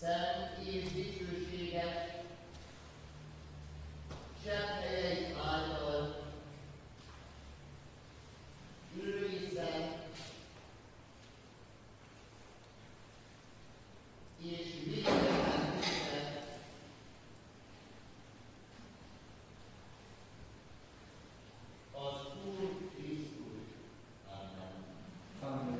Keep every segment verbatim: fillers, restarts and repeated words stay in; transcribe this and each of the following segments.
szent és dicsőséges sebbhelyeik által ülőiszen és végtelen tisztelet az Úr Krisztus. Amen. Amen.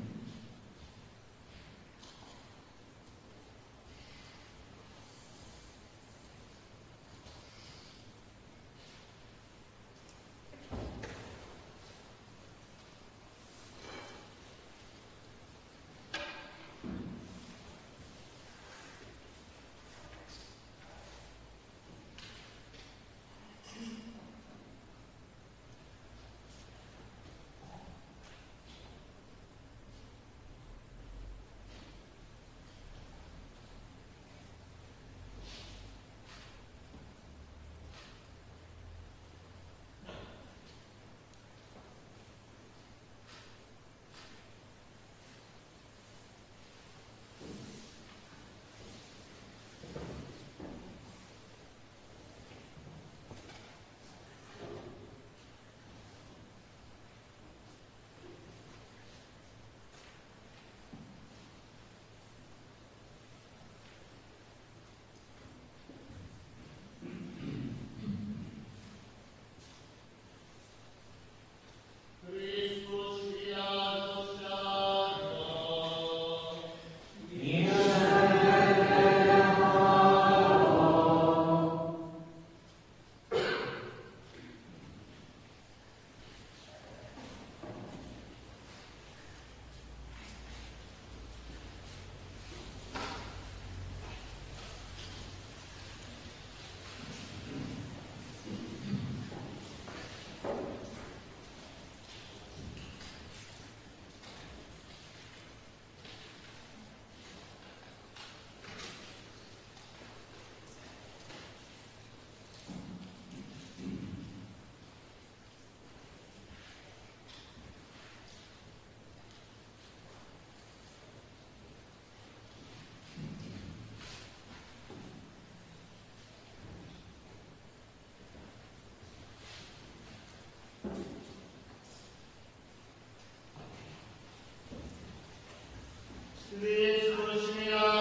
Krisztus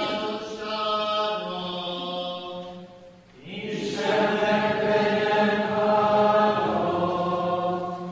miattsága. Istennek legyen hála.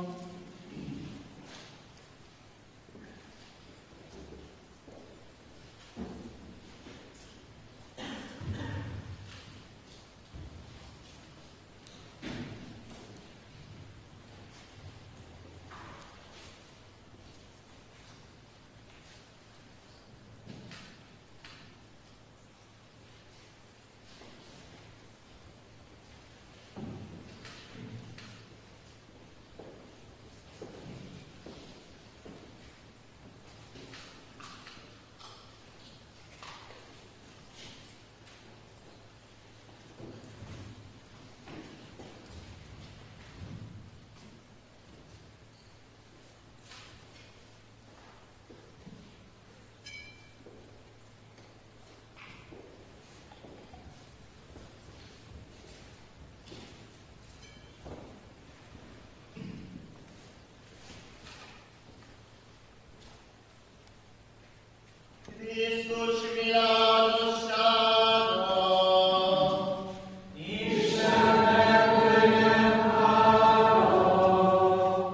Krisztus miattsága. Istennek legyen hála.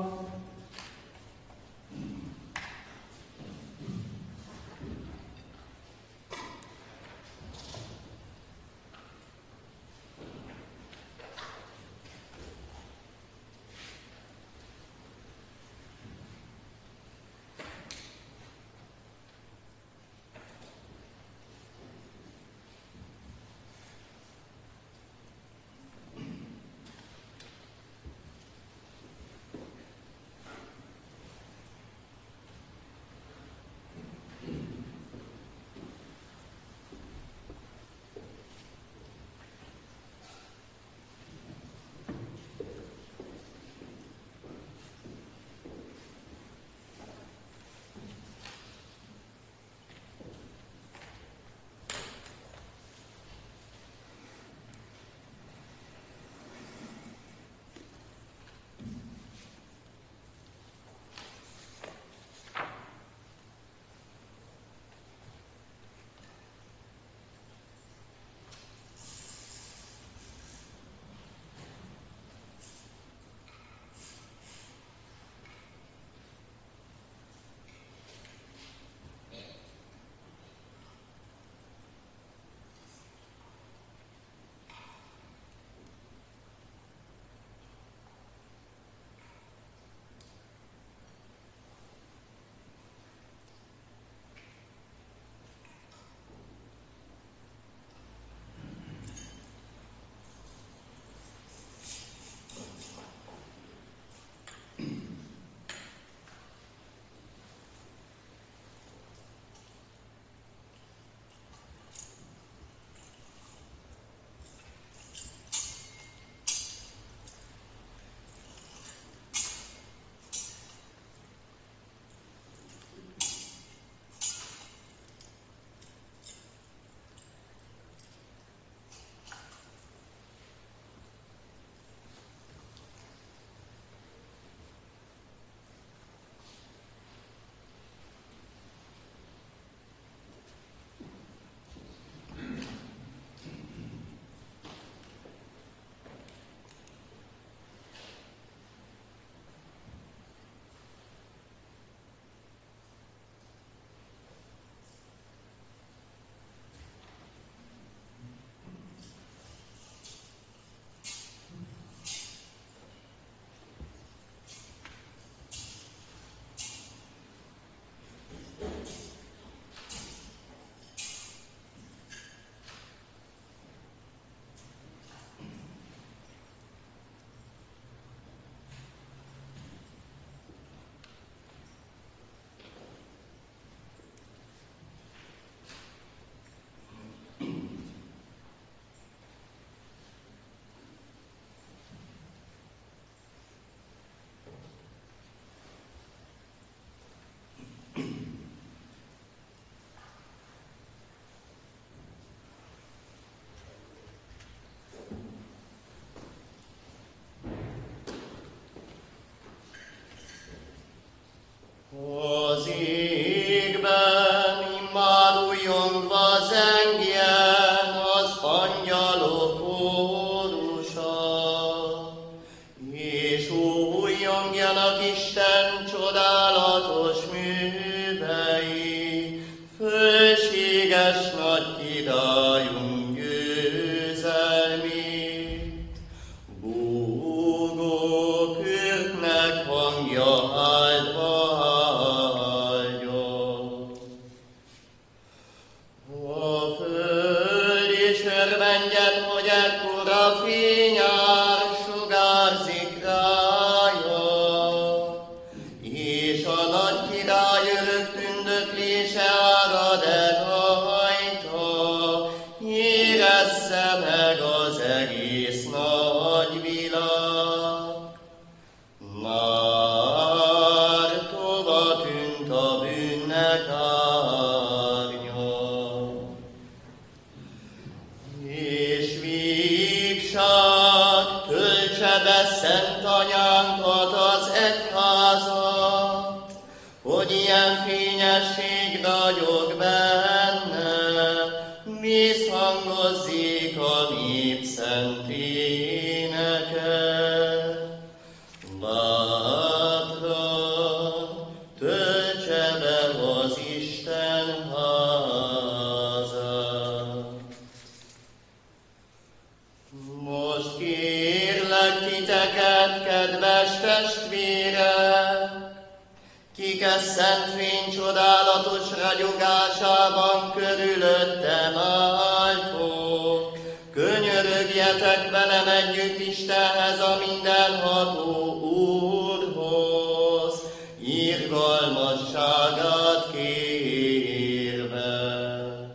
zengjen az angyalok kórusa, és újjongjanak Isten csodálatos művei, fölséges nagy királyunk győzelmét. Búgó kürtnek hangja áldva áldjon. A föld is örvendjen, hogy ekkora fényár sugárzik rája, és a nagy király örök tündöklése árad el rajta, érezze meg az egész nagy világ. Már tova tűnt a bűnnek árnya, és vígság töltse be Szent Anyánkat az egyházat, hogy ilyen fényesség ragyog benne, visszhangozzék a nép szent éneke. Bátran töltse be az Isten házát. Most kérlek titeket, kedves testvérek, kik e szent fény csodálatos ragyogásában körülöttem álltok, könyörögjetek velem együtt Istenhez, a mindenható Úrhoz, irgalmasságát kérve,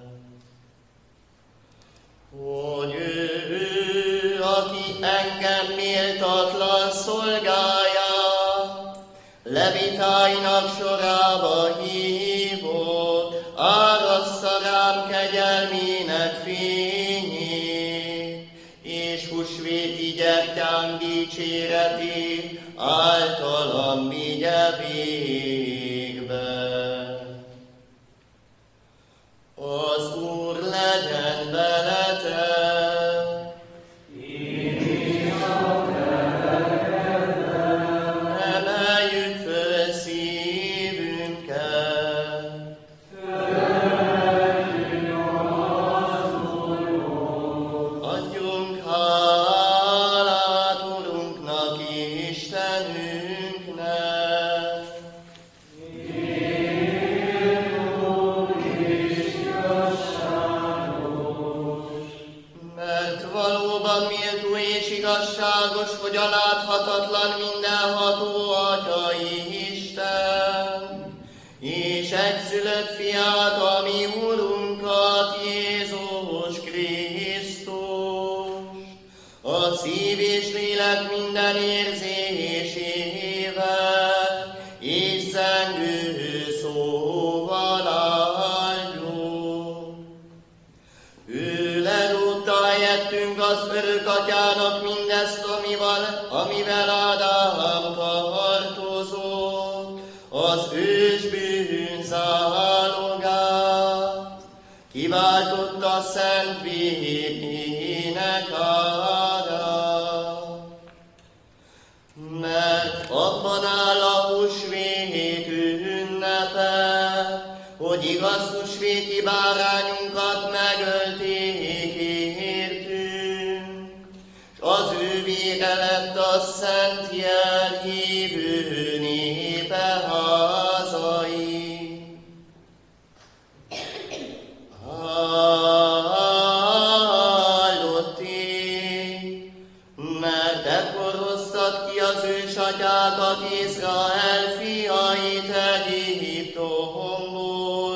hogy ő, aki engem méltatlan szolgáját, levitáinak sorába hívott, árassza rám kegyelmének fényét, és húsvéti gyertyám dicséretét általam vigye végbe. Az Úr legyen veletek! Emeljük föl szívünket! Adjunk hálát Urunknak, Istenünknek! Mert valóban méltó és igazságos, hogy a láthatatlan mindenható Atyai Isten, és egyszülött fiát, a mi Urunkat, Jézus Krisztus, a szív és lélek minden érzésével, és zengő szóval áldjuk. Ő lerúgta helyettünk az örök Atyának mindezt, amivel, amivel Ádám tartozott, az ős bűnzálogát, kiváltotta szent vétének árát. Mert abban áll a húsvét ünnepe, hogy igaz húsvéti bárányunkat megölték értünk, s az ő vére lett a szent jel hívő népe házai. Hallott én, mert ekkor hoztad ki az ősatyákat, Izrael fiait Egyiptomból,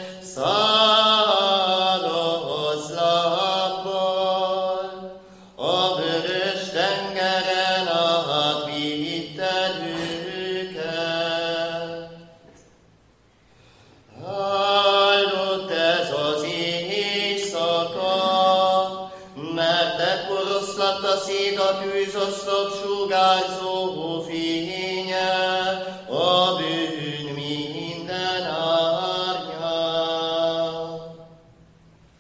száraz lábbal, a vörös tengeren átvitted őket. Áldott ez az éjszaka, mert ekkor oszlatta szét a tűzoszlop sugárzó fénye, a bűn minden árnyát.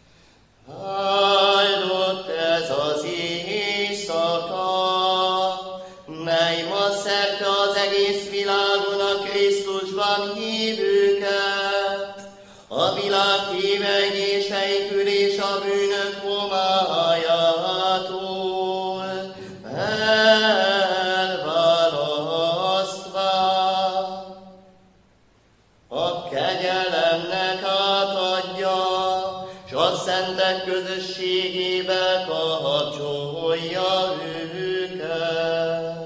szenvedéseiktől és a bűnök homályától elválasztva, a kegyelemnek átadja, s a szentek közösségébe kapcsolja őket.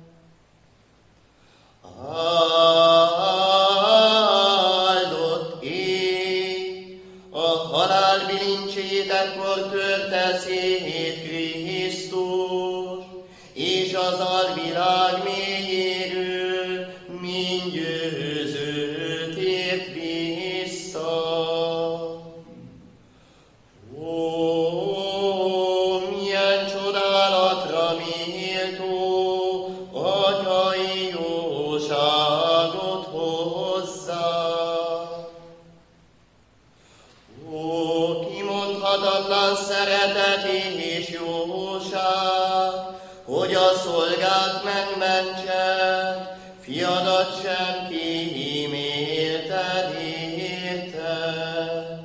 Áldott ég, a halál bilincsét ekkor törte szét Krisztus, és az alvilág mélyéről mindgyőző tért vissza. Ó, milyen csodálatra méltó atyai jóságot hozzá! Ó, kimondhatatlan szeretet és jóság, hogy a szolgát megmentse, fiadat sem kímélted érte.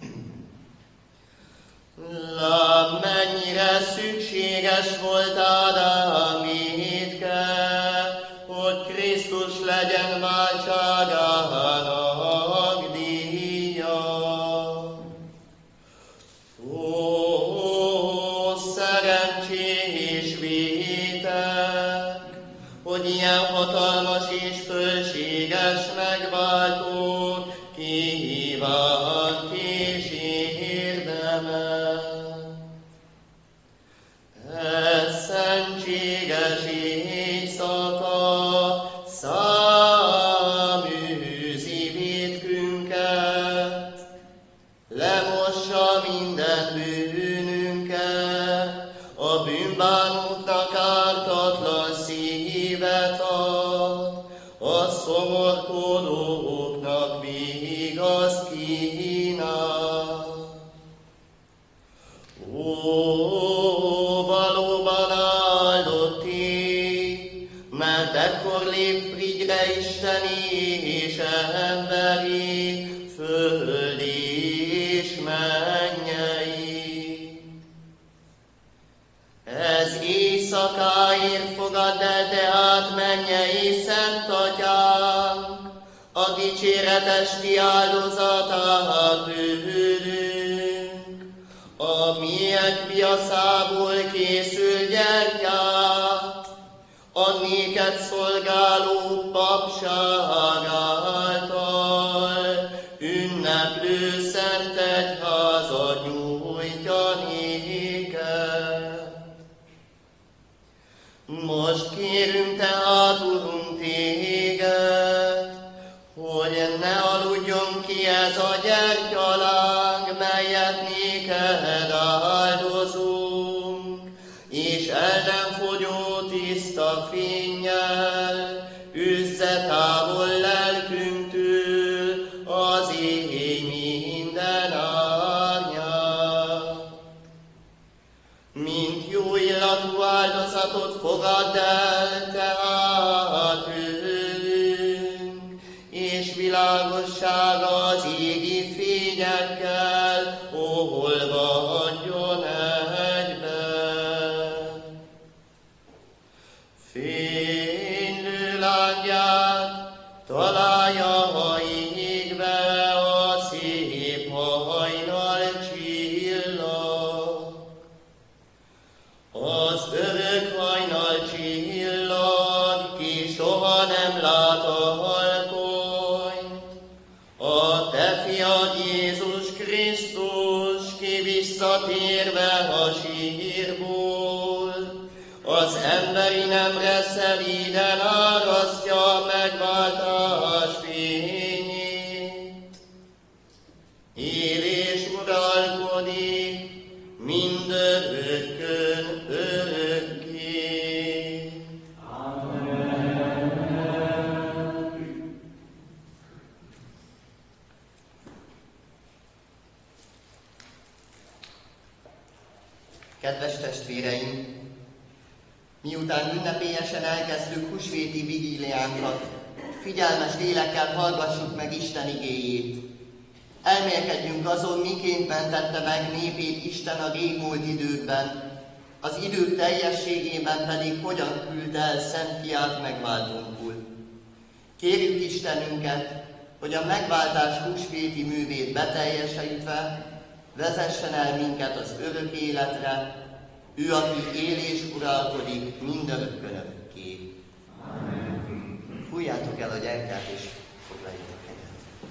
Lám, mennyire szükséges volt Ádám vétke, hogy Krisztus legyen váltságának díja. Ó, szerencsés vétek, hogy ilyen hatalmas és fölséges megváltót kívánt és érdemel. Ez szentséges éjszaka száműzi vétkünket, lemossa minden bűnünket, a bűnbánóknak ártatlan szívet ad, a szomorkodóknak vigaszt kínál. Ó, valóban áldott ég, mert ekkor lép frigyre isteni és emberi, földi és mennyei. Ez éjszakáért fogadd el tehát mennyei Szent Atyánk, a dicséretes ti áldozatát tőlünk, a miek piaszából készül gyertyát, a néked szolgáló papság által ünneplő szent egyházat nyújtja néked. Most kérünk tehát, Urunk, téged, hogy ne aludjon ki ez a gyertyaláng, melyet néked áldozunk, és el nem fogyó tiszta fénnyel üzze távol lelkünktől az éj minden árnyát. Mint jó illatú áldozatot fogadd el tehát tőlünk, és világossága az égi fényekkel olvadjon egyben. Fénylő lángját találja a égbe a szép hajnal csillag. Az örök hajnal csillag, ki soha nem lát a halkonyt, a te fiad Jézus Krisztus, ki visszatérve a sírból, az emberi nemre szelíden árasztja a megváltás fényét. Él és uralkodik mindörökkön örökké. Kedves testvéreim! Miután ünnepélyesen elkezdtük húsvéti vigíliánkat, figyelmes lélekkel hallgassuk meg Isten igéjét. Elmélkedjünk azon, miként mentette meg népét Isten a régmúlt időkben, az idők teljességében pedig hogyan küldte el Szent Fiát megváltónkul. Kérjük Istenünket, hogy a megváltás húsvéti művét beteljesítve vezessen el minket az örök életre, ő, aki él és uralkodik mindörökkön örökké. Fújjátok el a gyertyát és foglaljatok helyet.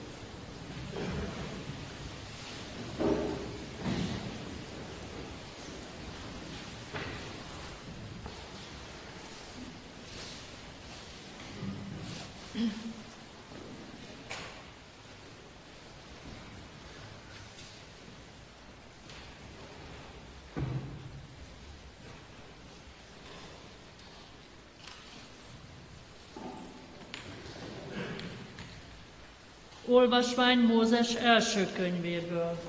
Olvasmány Mózes első könyvéből.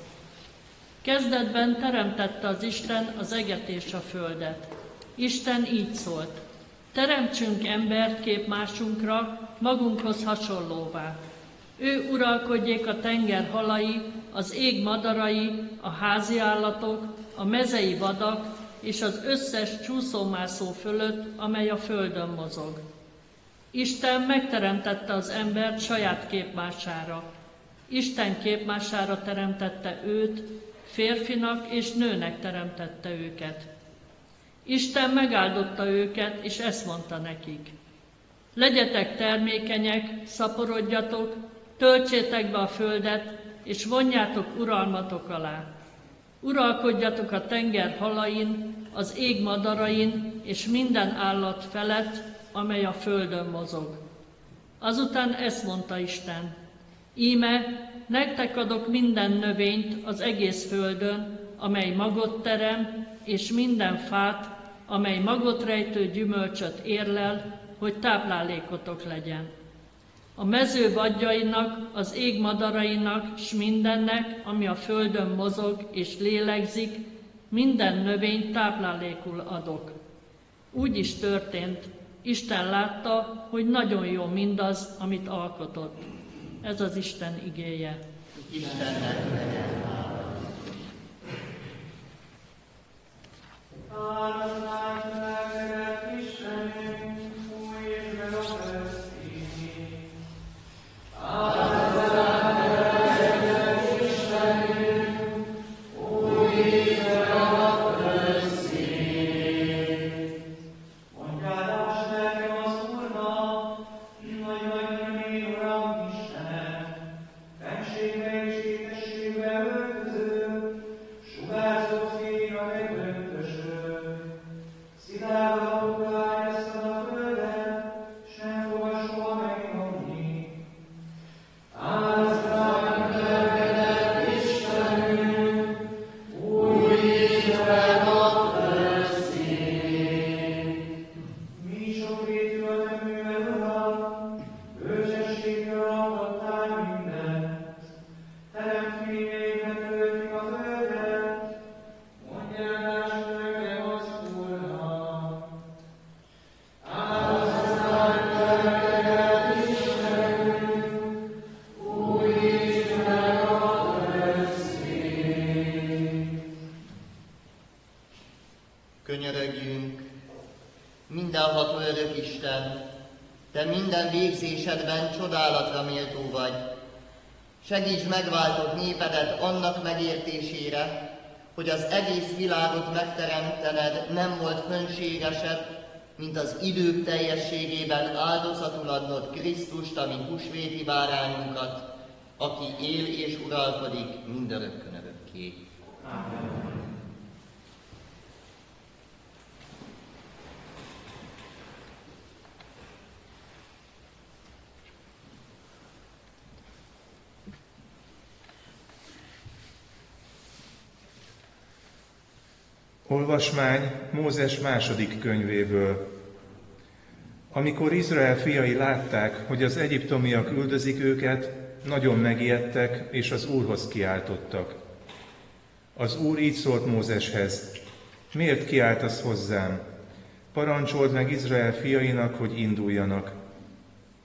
Kezdetben teremtette az Isten az eget és a földet. Isten így szólt: teremtsünk embert képmásunkra, magunkhoz hasonlóvá. Ő uralkodjék a tenger halai, az ég madarai, a házi állatok, a mezei vadak és az összes csúszómászó fölött, amely a földön mozog. Isten megteremtette az embert saját képmására. Isten képmására teremtette őt, férfinak és nőnek teremtette őket. Isten megáldotta őket, és ezt mondta nekik: legyetek termékenyek, szaporodjatok, töltsétek be a földet, és vonjátok uralmatok alá. Uralkodjatok a tenger halain, az ég madarain, és minden állat felett, amely a földön mozog. Azután ezt mondta Isten: íme, nektek adok minden növényt az egész földön, amely magot terem, és minden fát, amely magot rejtő gyümölcsöt érlel, hogy táplálékotok legyen. A mező vadjainak, az ég madarainak, s mindennek, ami a földön mozog és lélegzik, minden növényt táplálékul adok. Úgy is történt. Isten látta, hogy nagyon jó mindaz, amit alkotott. Ez az Isten igéje. Istennek legyen hála. Áldozás lelkedet Istenünk, fújj meg a köztény. Áldozás lelkedet Istenünk, fújj meg a köztény. Mondjál nekem az Úrnak, nagy vagy én, Uram Istenem, fenségbe és ékességbe öltöző, sugárzott fény a megdöntösök. Szilárd alapokra álleszted a földet, s nem fogad soha megnyomni. Áldozat lelkedet Istenünk, újítsd meg a köztényt. Mi sokrétű a te műved, Uram, bölcsességgel alkottál mindent. Teremtményeidnek töltik a földet, mondjál nekem az Úrnak. Áldozat lelkedet Istenünk, újítsd meg a köztényt. Könyörögjünk, mindenható örök Isten, te minden végzésedben csodálatra méltó vagy. Segíts megváltott népedet annak megértésére, hogy az egész világot megteremtened nem volt fönségesebb, mint az idők teljességében áldozatul adnod Krisztust, a mi húsvéti bárányunkat, aki él és uralkodik mindörökkön örökké. Amen. Olvasmány Mózes második könyvéből. Amikor Izrael fiai látták, hogy az egyiptomiak üldözik őket, nagyon megijedtek, és az Úrhoz kiáltottak. Az Úr így szólt Mózeshez: miért kiáltasz hozzám? Parancsold meg Izrael fiainak, hogy induljanak.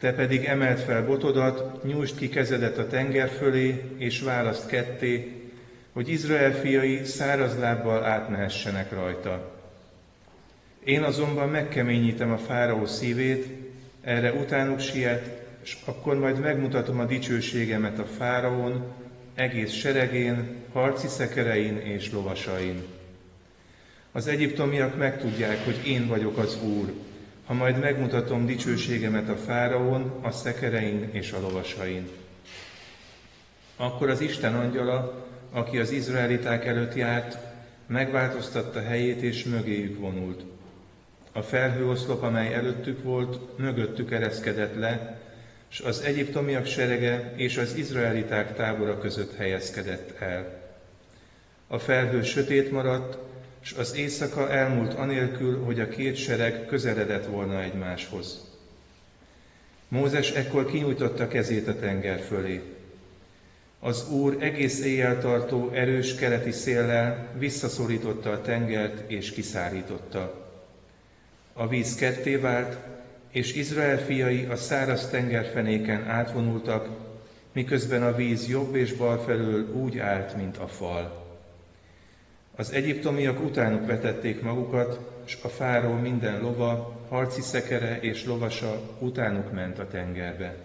Te pedig emeld fel botodat, nyújtsd ki kezedet a tenger fölé, és válaszd ketté, hogy Izrael fiai száraz lábbal átmehessenek rajta. Én azonban megkeményítem a fáraó szívét, erre utánuk siet, és akkor majd megmutatom a dicsőségemet a fáraón, egész seregén, harci szekerein és lovasain. Az egyiptomiak megtudják, hogy én vagyok az Úr, ha majd megmutatom dicsőségemet a fáraón, a szekerein és a lovasain. Akkor az Isten angyala, aki az izraeliták előtt járt, megváltoztatta helyét és mögéjük vonult. A felhőoszlop, amely előttük volt, mögöttük ereszkedett le, s az egyiptomiak serege és az izraeliták tábora között helyezkedett el. A felhő sötét maradt, s az éjszaka elmúlt anélkül, hogy a két sereg közeledett volna egymáshoz. Mózes ekkor kinyújtotta kezét a tenger fölé. Az Úr egész éjjel tartó erős keleti széllel visszaszorította a tengert és kiszárította. A víz ketté vált, és Izrael fiai a száraz tengerfenéken átvonultak, miközben a víz jobb és bal felől úgy állt, mint a fal. Az egyiptomiak utánuk vetették magukat, s a fáraó minden lova, harci szekere és lovasa utánuk ment a tengerbe.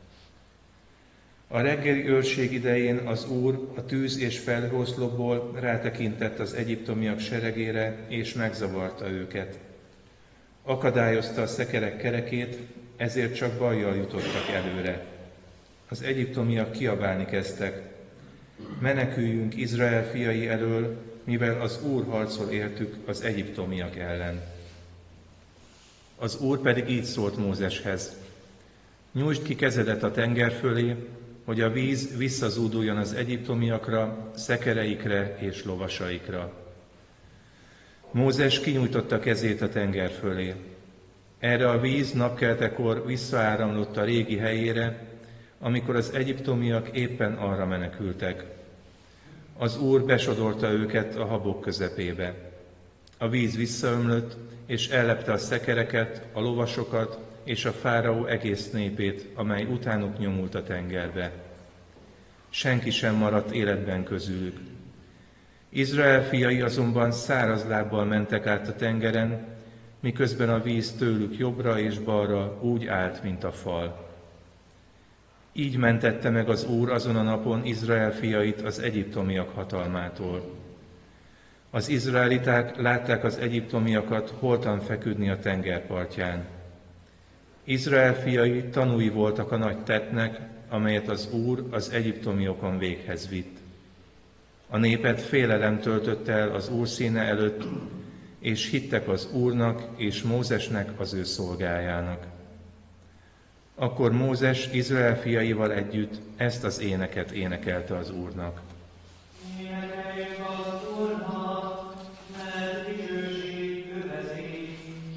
A reggeli őrség idején az Úr a tűz és felhőoszlopból rátekintett az egyiptomiak seregére, és megzavarta őket. Akadályozta a szekerek kerekét, ezért csak bajjal jutottak előre. Az egyiptomiak kiabálni kezdtek: meneküljünk Izrael fiai elől, mivel az Úr harcol értük az egyiptomiak ellen. Az Úr pedig így szólt Mózeshez: nyújtsd ki kezedet a tenger fölé, hogy a víz visszazúduljon az egyiptomiakra, szekereikre és lovasaikra. Mózes kinyújtotta kezét a tenger fölé. Erre a víz napkeltekor visszaáramlott a régi helyére, amikor az egyiptomiak éppen arra menekültek. Az Úr besodorta őket a habok közepébe. A víz visszaömlött, és ellepte a szekereket, a lovasokat és a fáraó egész népét, amely utánuk nyomult a tengerbe. Senki sem maradt életben közülük. Izrael fiai azonban száraz lábbal mentek át a tengeren, miközben a víz tőlük jobbra és balra úgy állt, mint a fal. Így mentette meg az Úr azon a napon Izrael fiait az egyiptomiak hatalmától. Az izraeliták látták az egyiptomiakat holtan feküdni a tengerpartján. Izrael fiai tanúi voltak a nagy tettnek, amelyet az Úr az egyiptomiokon véghez vitt. A népet félelem töltött el az Úr színe előtt, és hittek az Úrnak és Mózesnek, az ő szolgájának. Akkor Mózes Izrael fiaival együtt ezt az éneket énekelte az Úrnak. Énekeljük az Úrnak, mert dicsőség övezi.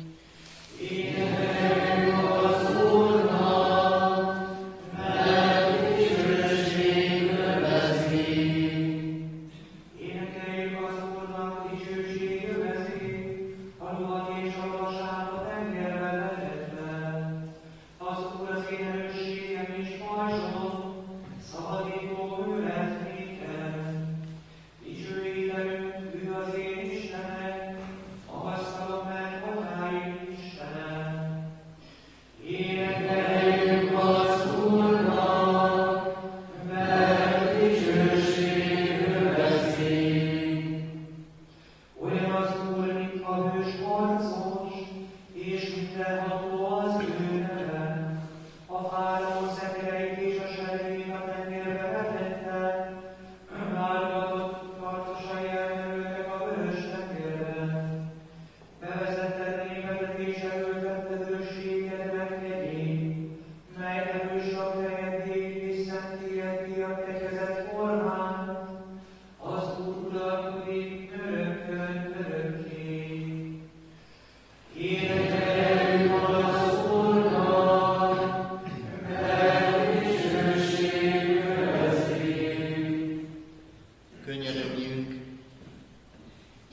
Énekeljük az Úrnak, mert dicsőség övezi. Énekeljük az Úrnak, dicsőség övezi, a lovat és a lovasát a tengerbe vetetve. Az Úr az én erősségem és pajzsom, szabadító ő lett minket. Dicsőítenünk, ő az én Istenem, magasztalom meg hatáim Istenem. Énekeljük az Úrnak, mert dicsőség övezi. Olyan az Úr, mint a hős harcos, és mindenható az ő neve. A fáraó szekereit és a seregét a tengerbe vetette, válogatott harcosai elmerültek a vörös tengerbe. Bevezetted népedet és erőltetted őrségedet kegyén, mely erős a fejedék és szentélyed ki a te kezed formán. Az Úr uralkodik örökkön örökké. Énekeljük az Úrnak, mert dicsőség övezi. Könyörögjünk!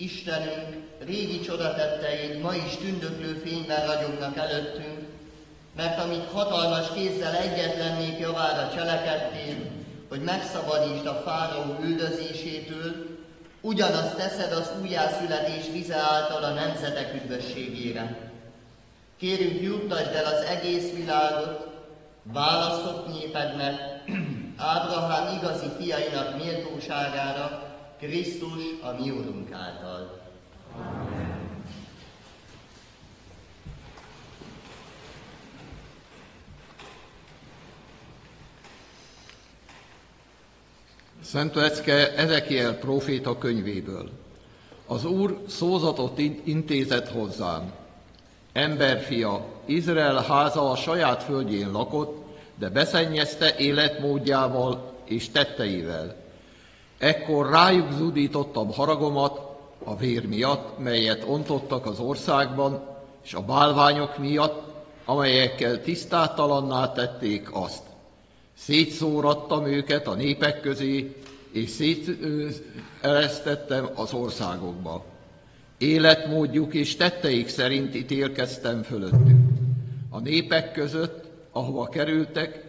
Istenünk, régi csodatetteid ma is tündöklő fényben ragyognak előttünk, mert amit hatalmas kézzel egyetlen nép javára cselekedtél, hogy megszabadítsd a fáraó üldözésétől, ugyanazt teszed az újjászületés vize által a nemzetek üdvösségére. Kérünk, juttasd el az egész világot választott népednek, Ábrahám igazi fiainak méltóságára, Krisztus a mi Urunk által. Amen. Szent lecke Ezekiel próféta könyvéből. Az Úr szózatot intézett hozzám. Emberfia, Izrael háza a saját földjén lakott, de beszennyezte életmódjával és tetteivel. Ekkor rájuk zúdítottam haragomat a vér miatt, melyet ontottak az országban, és a bálványok miatt, amelyekkel tisztátalanná tették azt. Szétszórattam őket a népek közé, és széteresztettem az országokba. Életmódjuk és tetteik szerint ítélkeztem fölöttük. A népek között, ahova kerültek,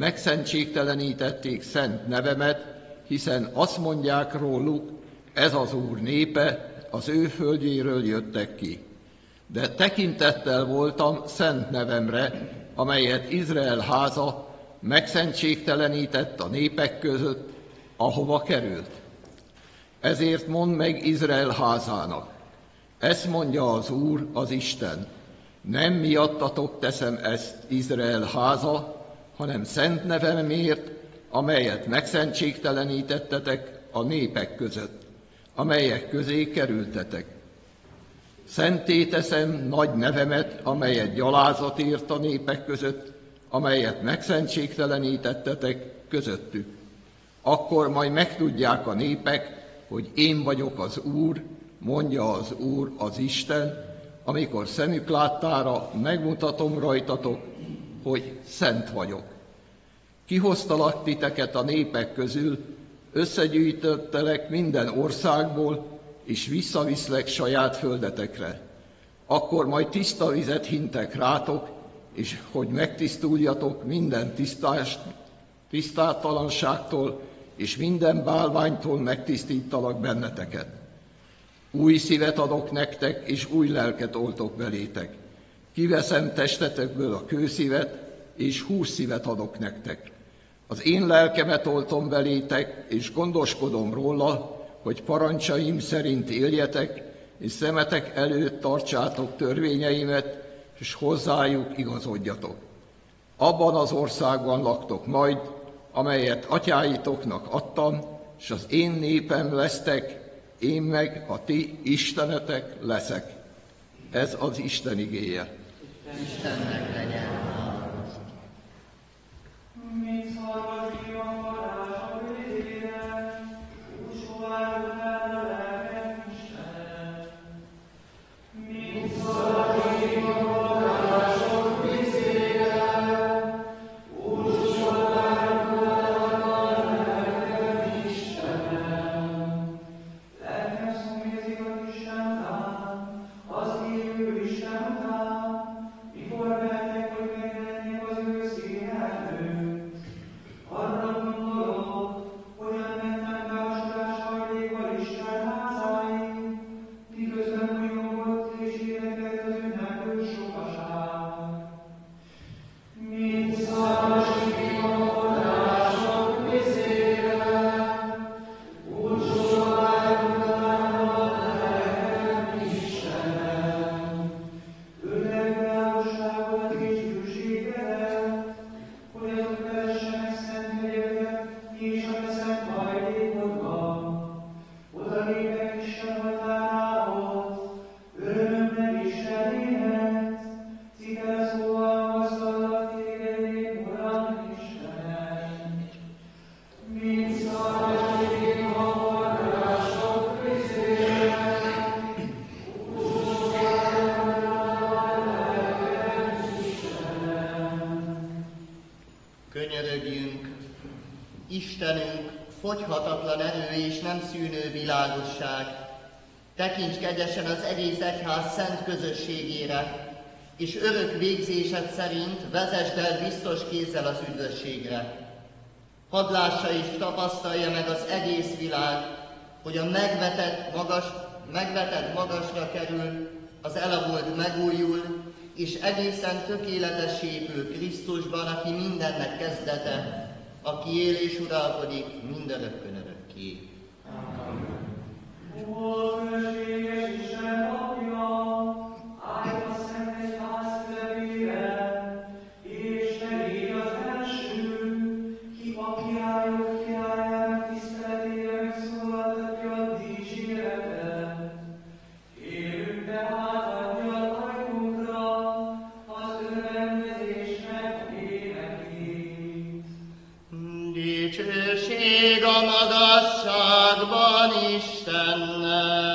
megszentségtelenítették szent nevemet, hiszen azt mondják róluk, ez az Úr népe, az ő földjéről jöttek ki. De tekintettel voltam szent nevemre, amelyet Izrael háza megszentségtelenített a népek között, ahova került. Ezért mondd meg Izrael házának, ezt mondja az Úr, az Isten, nem miattatok teszem ezt, Izrael háza, hanem szent nevemért, amelyet megszentségtelenítettetek a népek között, amelyek közé kerültetek. Szentté teszem nagy nevemet, amelyet gyalázat ért a népek között, amelyet megszentségtelenítettetek közöttük. Akkor majd megtudják a népek, hogy én vagyok az Úr, mondja az Úr, az Isten, amikor szemük láttára megmutatom rajtatok, hogy szent vagyok. Kihoztalak titeket a népek közül, összegyűjtöttelek minden országból, és visszaviszlek saját földetekre. Akkor majd tiszta vizet hintek rátok, és hogy megtisztuljatok minden tisztást, tisztátalanságtól, és minden bálványtól megtisztítalak benneteket. Új szívet adok nektek, és új lelket oltok belétek. Kiveszem testetekből a kőszívet, és hússzívet adok nektek. Az én lelkemet oltom belétek, és gondoskodom róla, hogy parancsaim szerint éljetek, és szemetek előtt tartsátok törvényeimet, és hozzájuk igazodjatok. Abban az országban laktok majd, amelyet atyáitoknak adtam, és az én népem lesztek, én meg a ti istenetek leszek. Ez az Isten igéje. Istennek legyen hála. Mint hallgatni a varázs a vizére, úgy sovár utána lelkem Istenem. Mint hallgatni a varázs a vizére, úgy sovár utána lelkem Istenem. Lelkem szomjazik az Isten után, az élő Isten után, mikor mennek, hogy meglennék az ő színe előtt. Arra gondolok, hogyan mentem be a sorás hajlékkal Isten házáig, miközben újongott és énekelt az ünneplő sokaság. Mint szárasik a források vizére, úgy sovár utána lelkem Istenem. Öreg világosságot és bűségedet, hogy azok vezessenek szent hegyekbe és a te szent hajlékodba. Oda lépek Isten oltárához, örömömnek Istenéhez, citel szóval magasztallak téged, én Uram Istenem. Mint szárasik a források vizére, úgy sovár utána lelkem Istenem. Könyörögjünk, Istenünk, fogyhatatlan erő és nem szűnő világosság, tekints kegyesen az egész egyház szent közösségére, és örök végzésed szerint vezesd el biztos kézzel az üdvösségre. Hadd lássa és tapasztalja meg az egész világ, hogy a megvetett, magas, megvetett magasra kerül, az elavult megújul, és egészen tökéletessé épül Krisztusban, aki mindennek kezdete, aki él és uralkodik mindörökkön örökké. Ó, fölösséges Isten apja, állj a szentek ház közepére, és te légy az első, ki a királyok királyának tiszteletére megszólaltatja a dicséretet. Kérünk tehát adjad ajkunkra az örvendezésnek énekét. Dicsőség a magasságban Istennek.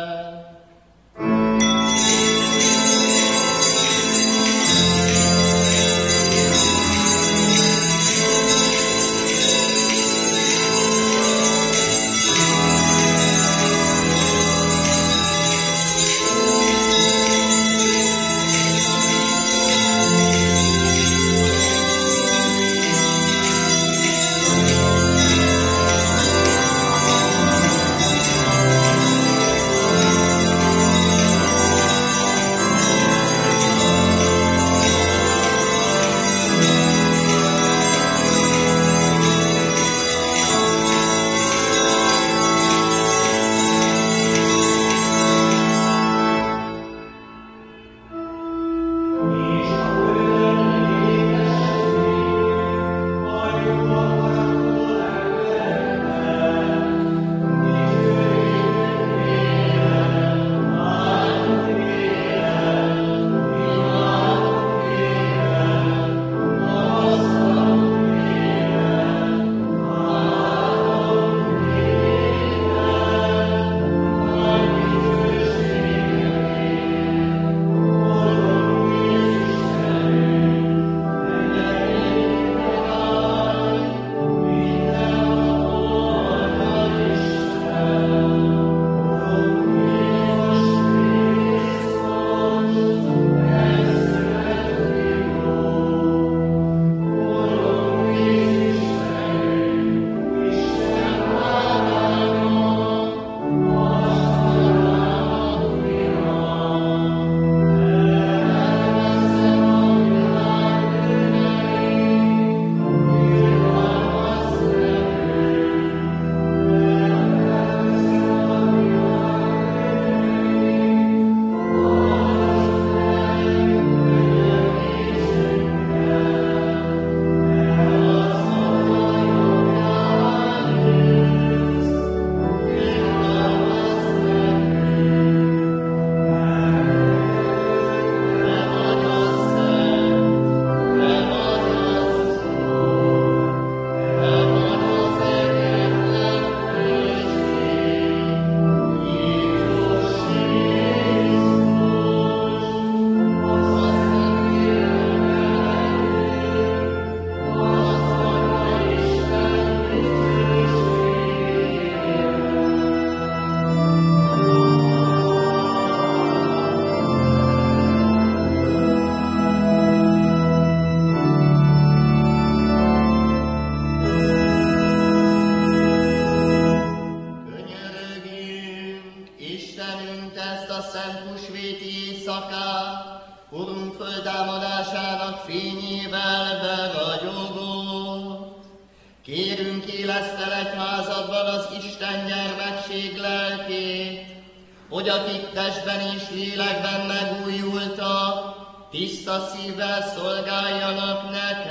Kérünk, élesztel egyházadban az Isten gyermekség lelkét, hogy akik testben és lélekben megújultak, tiszta szívvel szolgáljanak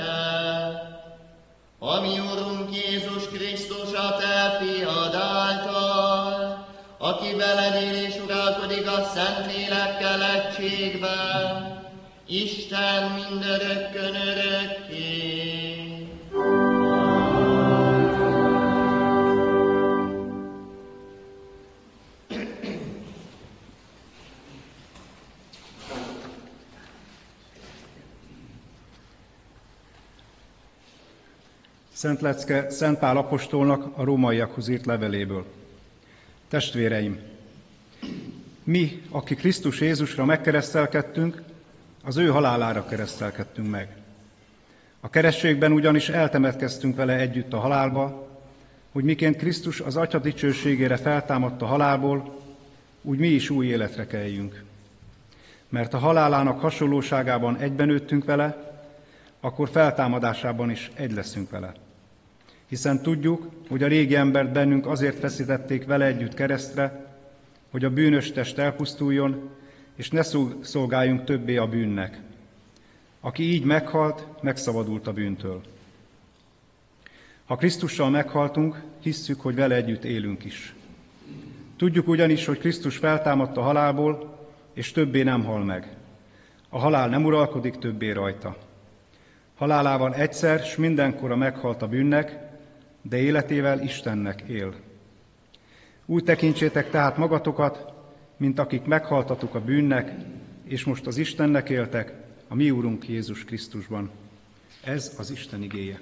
neked. Ami Urunk Jézus Krisztus a te fiad által, aki veled él és uralkodik a Szentlélekkel egységben, Isten mindörökkön örökké. Szent lecke Szent Pál apostolnak a rómaiakhoz írt leveléből. Testvéreim, mi, akik Krisztus Jézusra megkeresztelkedtünk, az ő halálára keresztelkedtünk meg. A kerességben ugyanis eltemetkeztünk vele együtt a halálba, hogy miként Krisztus az Atya dicsőségére feltámadt a halálból, úgy mi is új életre keljünk. Mert a halálának hasonlóságában egyben nőttünk vele, akkor feltámadásában is egy leszünk vele. Hiszen tudjuk, hogy a régi embert bennünk azért feszítették vele együtt keresztre, hogy a bűnös test elpusztuljon, és ne szolgáljunk többé a bűnnek. Aki így meghalt, megszabadult a bűntől. Ha Krisztussal meghaltunk, hisszük, hogy vele együtt élünk is. Tudjuk ugyanis, hogy Krisztus feltámadt a halálból, és többé nem hal meg. A halál nem uralkodik többé rajta. Halálával egyszer, s mindenkorra meghalt a bűnnek, de életével Istennek él. Úgy tekintsétek tehát magatokat, mint akik meghaltatok a bűnnek, és most az Istennek éltek, a mi Úrunk Jézus Krisztusban. Ez az Isten igéje.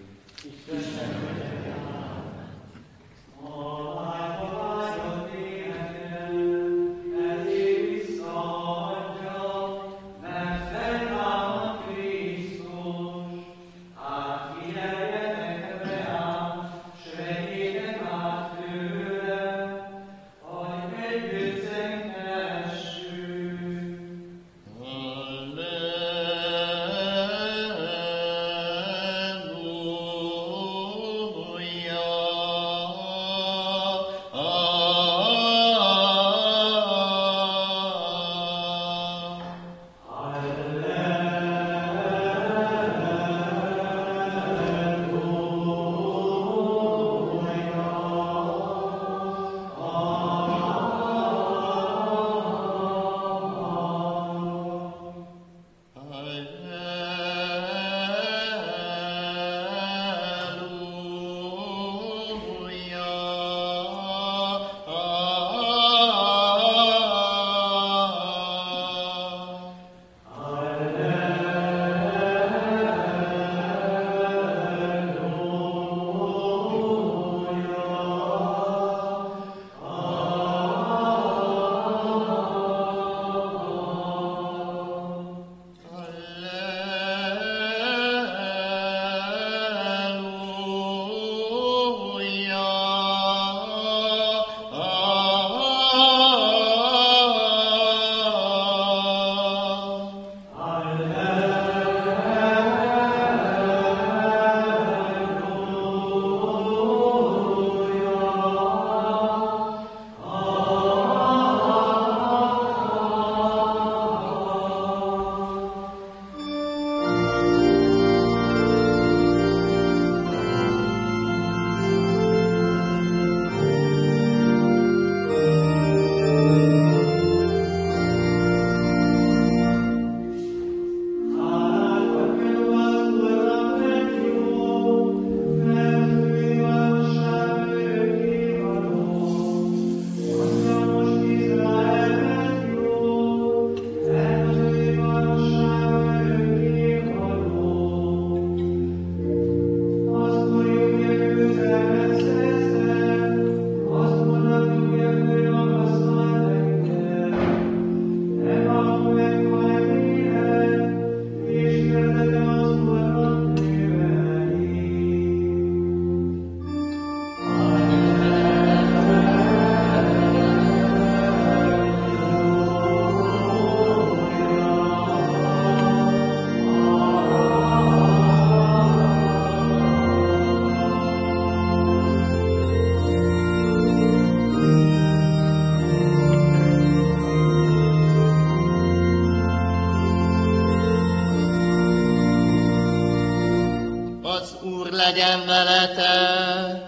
legyen veletek.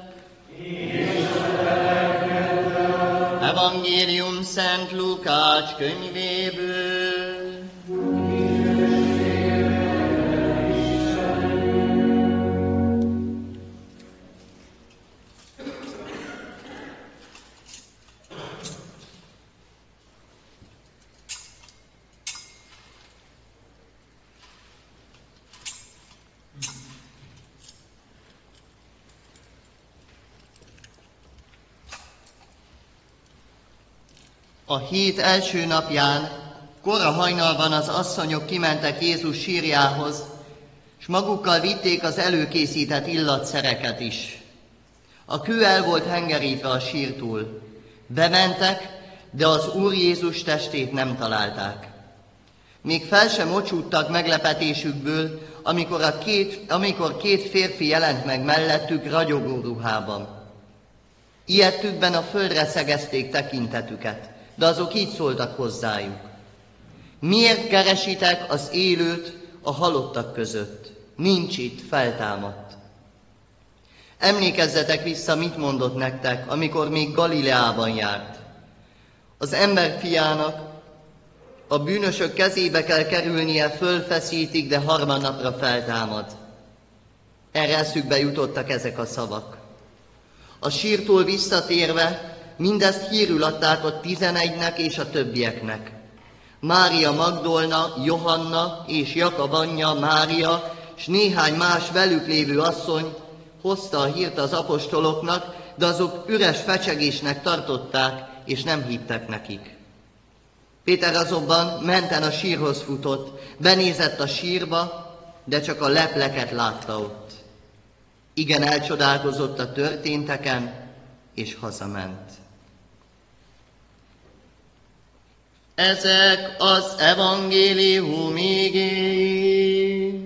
Evangélium Szent Lukács könyvéből. A hét első napján kora hajnalban az asszonyok kimentek Jézus sírjához, és magukkal vitték az előkészített illatszereket is. A kő el volt hengerítve a sírtól. Bementek, de az Úr Jézus testét nem találták. Még fel sem mocsúdtak meglepetésükből, amikor, a két, amikor két férfi jelent meg mellettük ragyogó ruhában. Ijedtükben a földre szegezték tekintetüket, de azok így szóltak hozzájuk. Miért keresitek az élőt a halottak között? Nincs itt, feltámadt. Emlékezzetek vissza, mit mondott nektek, amikor még Galileában járt. Az ember fiának a bűnösök kezébe kell kerülnie, fölfeszítik, de harmadnapra feltámad. Erre eszükbe jutottak ezek a szavak. A sírtól visszatérve mindezt hírül adták a tizenegynek és a többieknek. Mária Magdolna, Johanna és Jakab anyja Mária, és néhány más velük lévő asszony hozta a hírt az apostoloknak, de azok üres fecsegésnek tartották, és nem hittek nekik. Péter azonban menten a sírhoz futott, benézett a sírba, de csak a lepleket látta ott. Igen elcsodálkozott a történteken, és hazament. Ezek az evangélium igéi.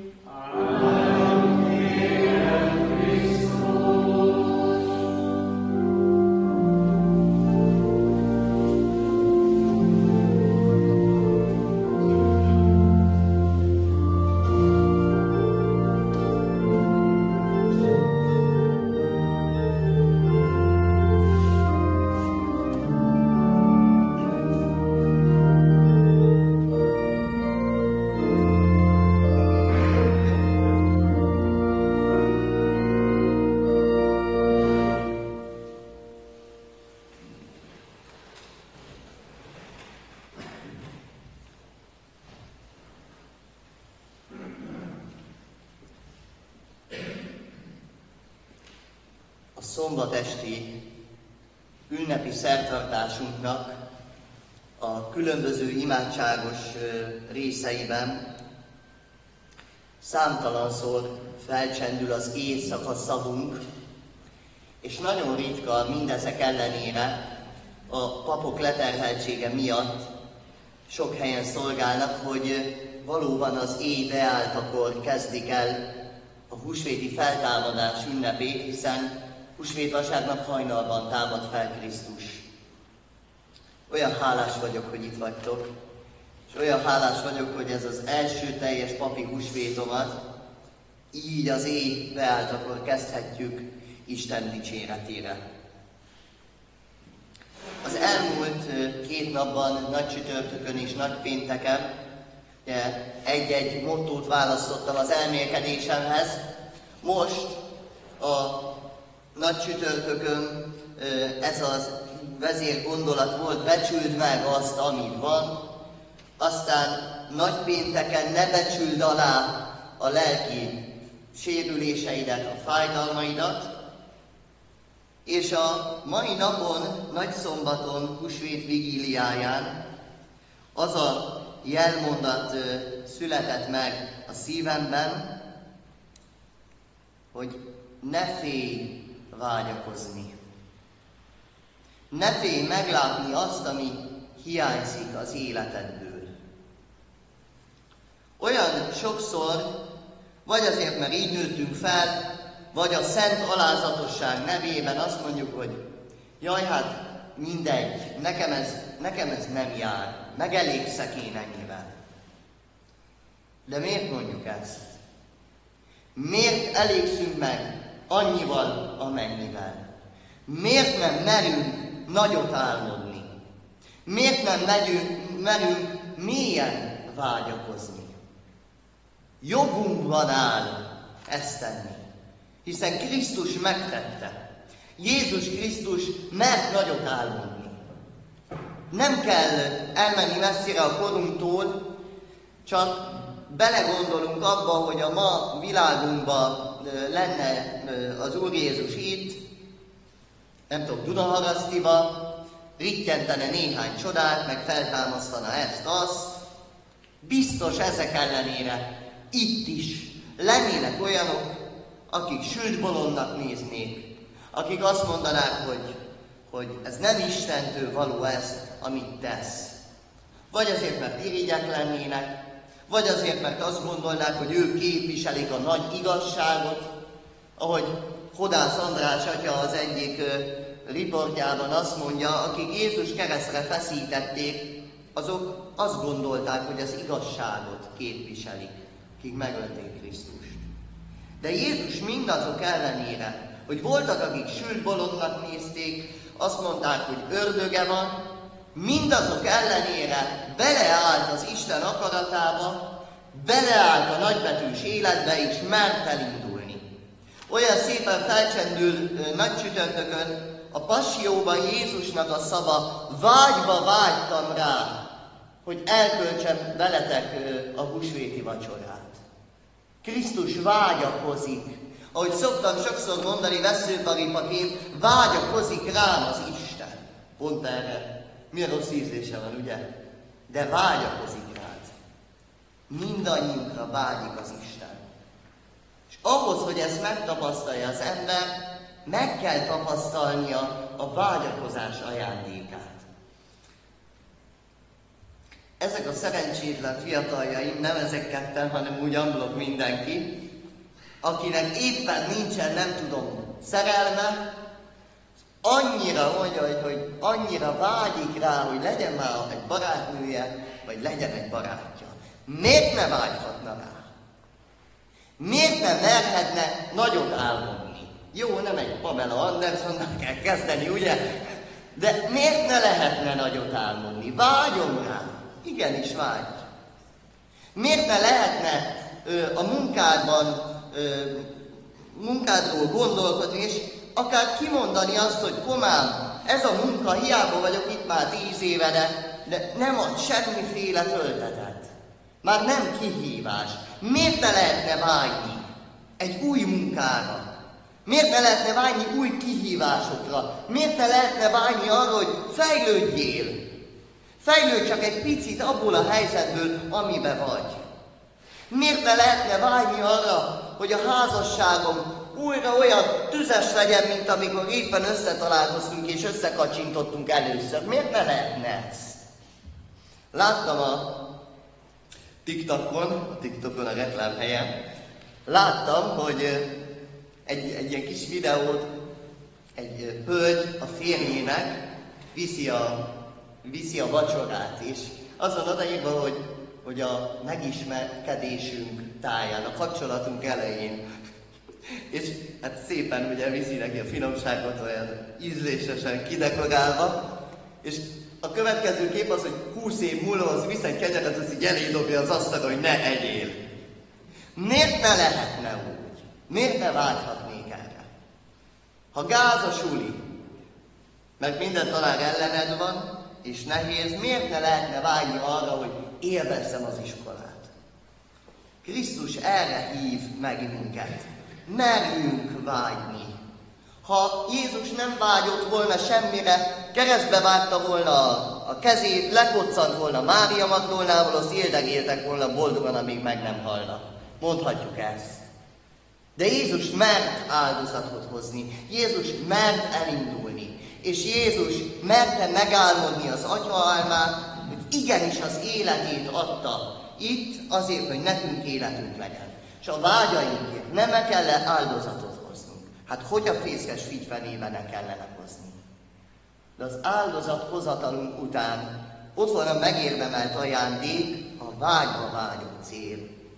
Szombatesti ünnepi szertartásunknak a különböző imádságos részeiben számtalanszor felcsendül az éjszaka szavunk, és nagyon ritka mindezek ellenére a papok leterheltsége miatt sok helyen szolgálnak, hogy valóban az éj beáltakor kezdik el a húsvéti feltámadás ünnepét, hiszen húsvét vasárnap hajnalban támad fel Krisztus. Olyan hálás vagyok, hogy itt vagytok, és olyan hálás vagyok, hogy ez az első teljes papi húsvétomat így az éj beáltakor kezdhetjük Isten dicséretére. Az elmúlt két napban, nagy csütörtökön és nagy pénteken egy-egy mottót választottam az elmélkedésemhez. Most a nagy csütörtökön ez az vezér gondolat volt, becsüld meg azt, amit van, aztán nagy pénteken ne becsüld alá a lelki sérüléseidet, a fájdalmaidat, és a mai napon, nagy szombaton, húsvét vigíliáján az a jelmondat született meg a szívemben, hogy ne félj vágyakozni. Ne félj meglátni azt, ami hiányzik az életedből. Olyan sokszor, vagy azért, mert így nőttünk fel, vagy a szent alázatosság nevében azt mondjuk, hogy jaj, hát mindegy, nekem ez, nekem ez nem jár, megelégszek én ennyivel. De miért mondjuk ezt? Miért elégszünk meg annyival, amennyivel? Miért nem merünk nagyot álmodni? Miért nem megyünk, merünk mélyen vágyakozni? Jogunkban áll ezt tenni, hiszen Krisztus megtette. Jézus Krisztus mert nagyot álmodni. Nem kell elmenni messzire a korunktól, csak belegondolunk abba, hogy a ma világunkban lenne az Úr Jézus itt, nem tudom, Dunaharasztiba, rittyentene néhány csodát, meg feltámasztana ezt, azt, Biztos ezek ellenére itt is lennének olyanok, akik sült bolondnak néznék, akik azt mondanák, hogy, hogy ez nem Istentől való ez, amit tesz. Vagy azért, mert irigyek lennének, vagy azért, mert azt gondolnák, hogy ők képviselik a nagy igazságot, ahogy Hodász András atya az egyik ö, riportjában azt mondja, akik Jézus keresztre feszítették, azok azt gondolták, hogy az igazságot képviselik, akik megölték Krisztust. De Jézus mindazok ellenére, hogy voltak, akik sült bolondnak nézték, azt mondták, hogy ördöge van, mindazok ellenére beleállt az Isten akaratába, beleállt a nagybetűs életbe, és mert elindulni. Olyan szépen felcsendül nagy csütörtökön a Passzióban Jézusnak a szava, vágyva vágytam rá, hogy elköltsem veletek a húsvéti vacsorát. Krisztus vágyakozik. Ahogy szoktam sokszor mondani veszőparipaként, vágyakozik rám az Isten. Pont erre. Milyen rossz ízlése van, ugye? De vágyakozik rád. Mindannyiunkra vágyik az Isten. És ahhoz, hogy ezt megtapasztalja az ember, meg kell tapasztalnia a vágyakozás ajándékát. Ezek a szerencsétlen fiataljaim, nem ezek ketten, hanem úgy amblok mindenki, akinek éppen nincsen, nem tudom, szerelme, annyira mondja, hogy, hogy annyira vágyik rá, hogy legyen már egy barátnője, vagy legyen egy barátja. Miért ne vágyhatna rá? Miért nem merhetne nagyot álmodni? Jó, nem egy Pamela Andersonnak kell kezdeni, ugye? De miért ne lehetne nagyot álmodni? Vágyom rá. Igenis vágy. Miért ne lehetne ö, a munkádban, ö, munkádról gondolkodni, és akár kimondani azt, hogy komám, ez a munka, hiába vagyok itt már tíz éve, de, de nem ad semmiféle töltetet. Már nem kihívás. Miért ne lehetne vágyni egy új munkára? Miért ne lehetne vágyni új kihívásokra? Miért ne lehetne vágyni arra, hogy fejlődjél? Fejlődj csak egy picit abból a helyzetből, amiben vagy. Miért ne lehetne vágyni arra, hogy a házasságom újra olyan tüzes legyen, mint amikor éppen összetalálkoztunk és összekacsintottunk először? Miért ne lehetne ez? Láttam a TikTokon, a TikTokon a reklámhelyen, láttam, hogy egy, egy ilyen kis videót egy hölgy a férjének viszi a, viszi a vacsorát, és az van odaírva, hogy, hogy a megismerkedésünk táján, a kapcsolatunk elején. És hát szépen ugye viszi neki a finomságot, olyan ízlésesen kidekorálva, és a következő kép az, hogy húsz év múlva az visz egy kenyeret, az így elédobja az asztalra, hogy ne egyél. Miért ne lehetne úgy? Miért ne vágyhatnék erre? Ha gáz a suli, mert minden talán ellened van, és nehéz, miért ne lehetne vágyni arra, hogy élvezzem az iskolát? Krisztus erre hív meg minket. Merjünk vágyni. Ha Jézus nem vágyott volna semmire, keresztbe vágta volna a, a kezét, lekoccant volna Mária Magdolnával, az éldegéltek volna boldogan, amíg meg nem halna. Mondhatjuk ezt. De Jézus mert áldozatot hozni. Jézus mert elindulni. És Jézus merte megálmodni az atyaálmát, hogy igenis az életét adta itt azért, hogy nekünk életünk legyen. És a vágyainkért nem meg kell áldozatot hoznunk. Hát hogy a fészkes figyfenébe ne kellene hozni? De az áldozathozatalunk után ott van a megérdemelt ajándék, a vágyva vágyó cél.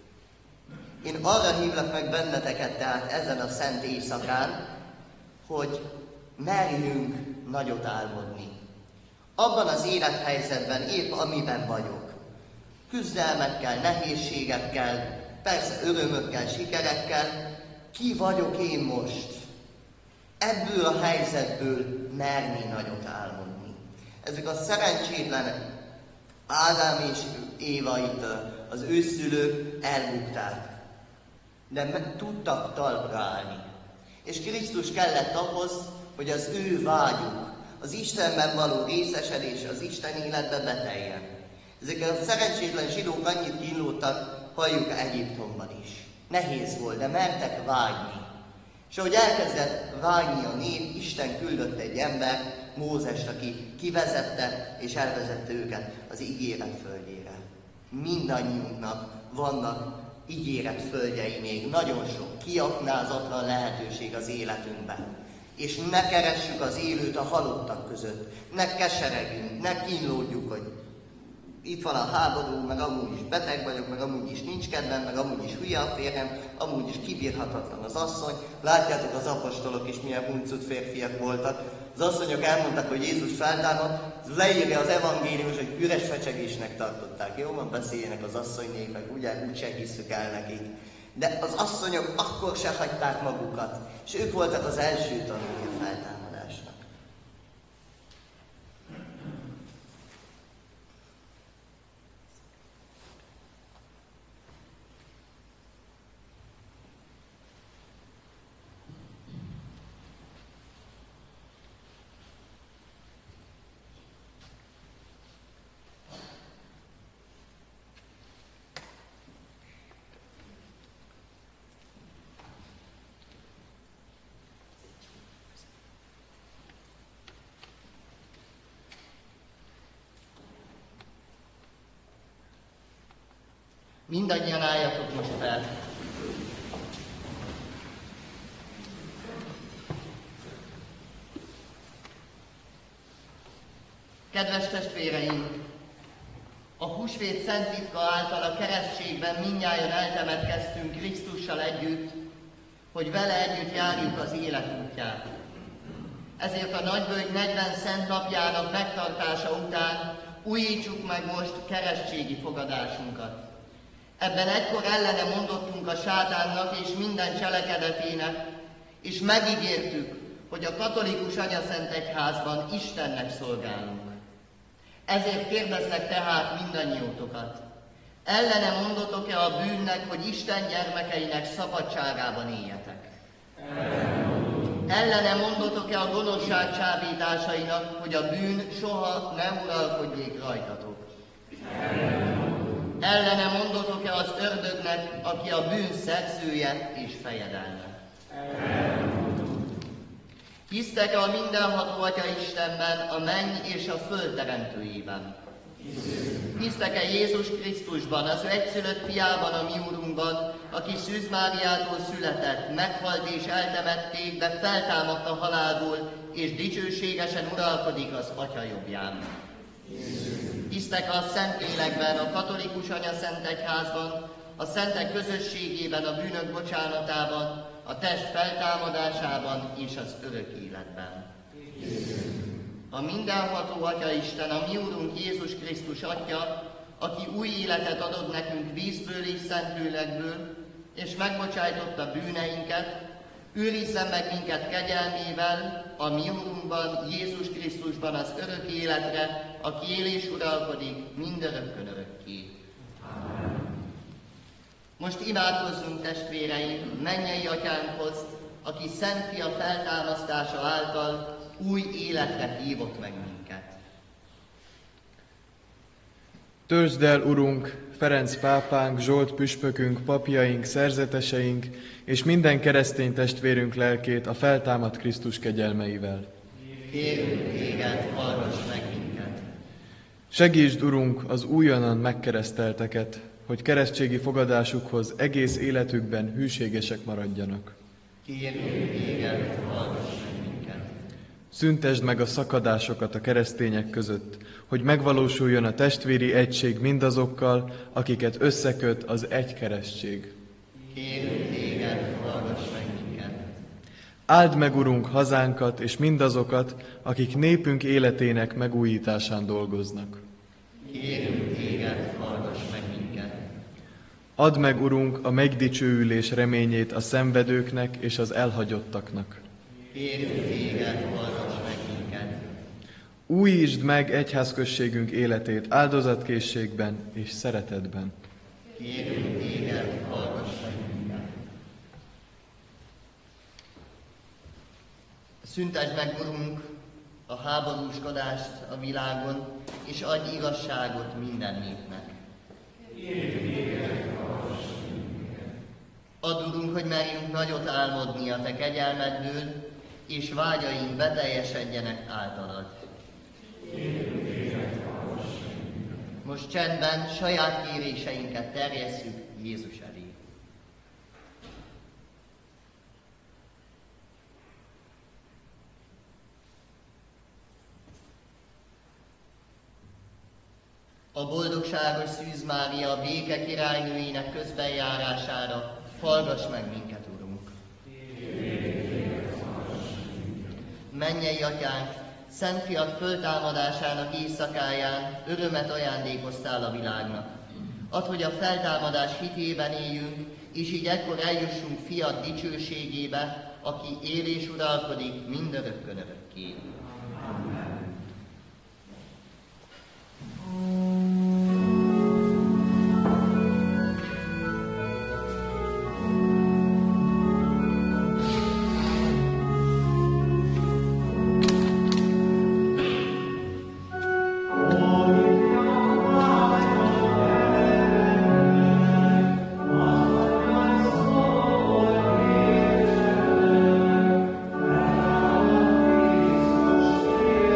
Én arra hívlak meg benneteket tehát ezen a szent éjszakán, hogy merjünk nagyot álmodni. Abban az élethelyzetben, épp amiben vagyok. Küzdelmekkel, nehézségekkel, persze örömökkel, sikerekkel, ki vagyok én most? Ebből a helyzetből merni nagyot álmodni. Ezek a szerencsétlenek, Ádám és Éva itt az őszülők elbukták, de meg tudtak talpra állni. És Krisztus kellett ahhoz, hogy az ő vágyuk, az Istenben való részesedés, az Isten életbe beteljen. Ezek a szerencsétlen zsidók annyit kínlódtak, halljuk Egyiptomban is. Nehéz volt, de mertek vágyni. És ahogy elkezdett vágyni a nép, Isten küldött egy ember, Mózest, aki kivezette és elvezette őket az ígéret földjére. Mindannyiunknak vannak ígéret földjei még, nagyon sok kiaknázatlan lehetőség az életünkben. És ne keressük az élőt a halottak között, ne keseregjünk, ne kínlódjuk, hogy itt van a háború, meg amúgy is beteg vagyok, meg amúgy is nincs kedvem, meg amúgy is hülye a férjem, amúgy is kibírhatatlan az asszony. Látjátok, az apostolok is milyen huncut férfiak voltak. Az asszonyok elmondták, hogy Jézus feltámad, leírja az evangéliumos, hogy üres fecsegésnek tartották. Jó, van, beszéljenek az asszonynépek, ugye, úgyse hisszük el nekik. De az asszonyok akkor se hagyták magukat, és ők voltak az első tanúi a feltámadásnak. Mindannyian álljatok most fel. Kedves testvéreim! A húsvét szent titka által a keresztségben mindnyájan eltemetkeztünk Krisztussal együtt, hogy vele együtt járjuk az élet útját. Ezért a nagyvölgy negyven szent napjának megtartása után újítsuk meg most keresztségi fogadásunkat. Ebben egykor ellene mondottunk a sátánnak és minden cselekedetének, és megígértük, hogy a katolikus anyaszentegyházban Istennek szolgálunk. Ezért kérdezlek tehát mindannyiótokat. Ellene mondotok-e a bűnnek, hogy Isten gyermekeinek szabadságában éljetek? Ellene mondotok-e a gonoszság csábításainak, hogy a bűn soha ne uralkodjék rajtatok? Ellene mondotok-e az ördögnek, aki a bűn szerzője és fejedelme? Hisztek-e a mindenható Atya Istenben, a menny és a föld teremtőjében? Hisztek-e Jézus Krisztusban, az ő egyszülött fiában, a mi Úrunkban, aki Szűz Máriától született, meghalt és eltemették, de feltámadt a halálból, és dicsőségesen uralkodik az Atya jobbján? Hisztek a Szentlélekben, a katolikus anyaszentegyházban, a szentek közösségében, a bűnök bocsánatában, a test feltámadásában és az örök életben. A mindenható Atya Isten, a mi Úrunk Jézus Krisztus Atya, aki új életet adott nekünk vízből és Szentlélekből, és megbocsájtotta bűneinket, őrizzen meg minket kegyelmével, a mi Úrunkban, Jézus Krisztusban az örök életre, aki él és uralkodik mindörökkön örökké. Most imádkozzunk, testvéreim, mennyei Atyánkhoz, aki Szent Fia feltámasztása által új életre hívott meg minket. Töltsd el, Urunk, Ferenc pápánk, Zsolt püspökünk, papjaink, szerzeteseink és minden keresztény testvérünk lelkét a feltámadt Krisztus kegyelmeivel. Kérünk téged, hallgass meg minket! Segítsd, Urunk, az újonnan megkeresztelteket, hogy keresztségi fogadásukhoz egész életükben hűségesek maradjanak. Kérünk téged, hallgass meg minket! Szüntesd meg a szakadásokat a keresztények között, hogy megvalósuljon a testvéri egység mindazokkal, akiket összeköt az egy keresztség. Kérünk téged, hallgass meg minket! Áld meg, Urunk, hazánkat és mindazokat, akik népünk életének megújításán dolgoznak. Kérünk téged, hallgass meg minket! Add meg, Urunk, a megdicsőülés reményét a szenvedőknek és az elhagyottaknak. Kérünk téged, hallgass meg minket! Újítsd meg egyházközségünk életét áldozatkészségben és szeretetben. Kérünk téged, hallgass meg minket! Szüntesd meg, Urunk, a háborúskodást a világon, és adj igazságot minden népnek. Add, Urunk, hogy merjünk nagyot álmodni a Te kegyelmeddől, és vágyaink beteljesedjenek általad. Most csendben saját kéréseinket terjesszük Jézus elé. A boldogságos Szűz Mária béke királynőinek közbenjárására hallgass meg minket, Urunk! Mennyei Atyánk, Szent Fiad föltámadásának éjszakáján örömet ajándékoztál a világnak. Add, hogy a feltámadás hitében éljünk, és így ekkor eljussunk Fiad dicsőségébe, aki él és uralkodik mindörökkön örökké. Amen.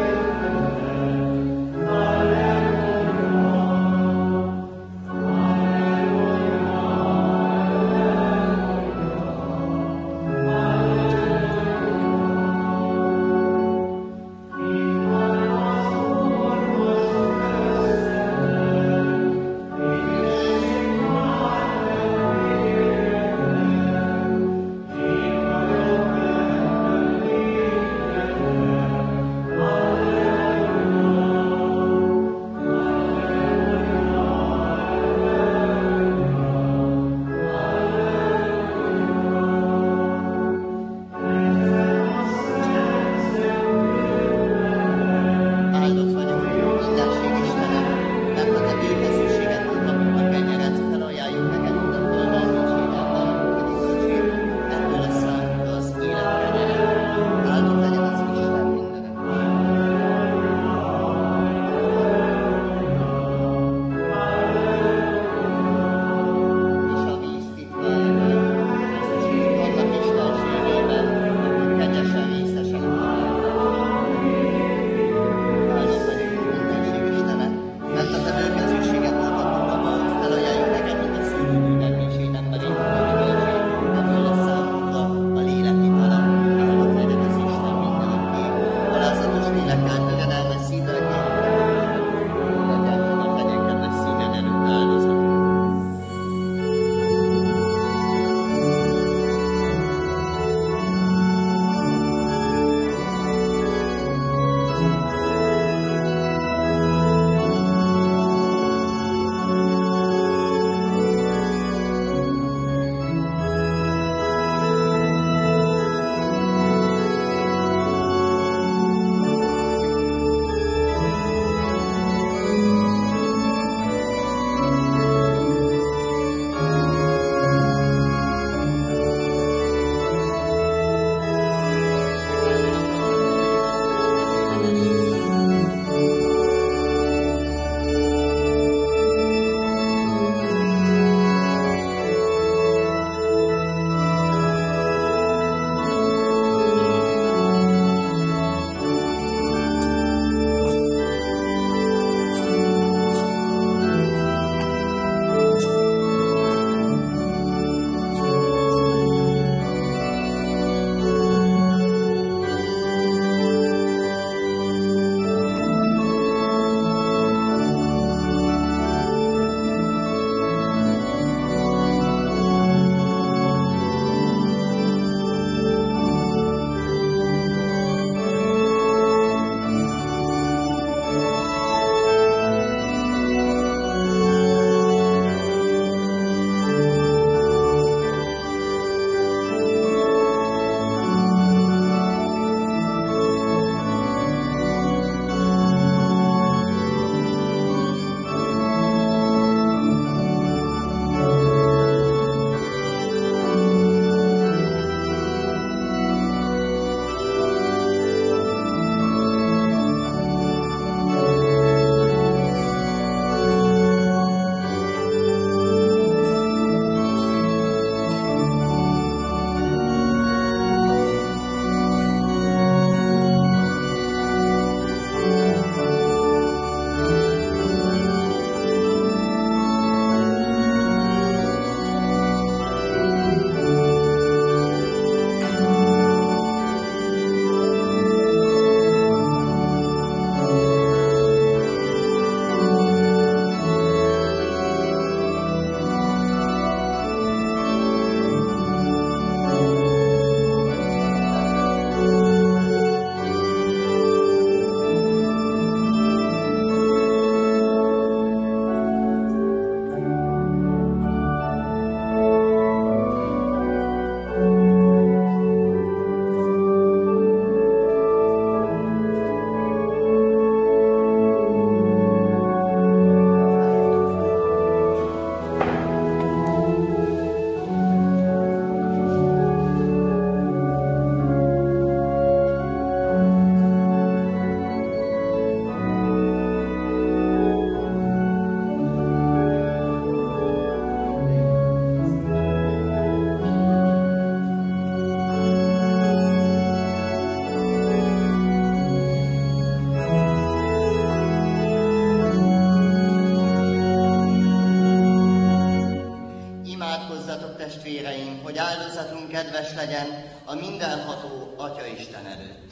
áldozatunk kedves legyen a mindenható Atya Isten előtt.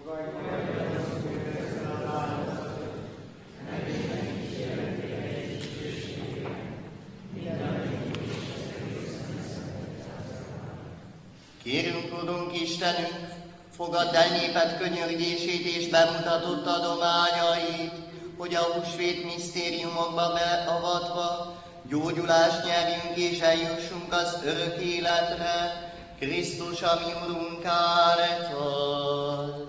Kérünk, Urunk Istenünk, fogadd el néped könyörgését és bemutatott adományait, hogy a húsvét misztériumokba beavatva gyógyulást nyerjünk és eljussunk az örök életre, Krisztus, ami Urunk által.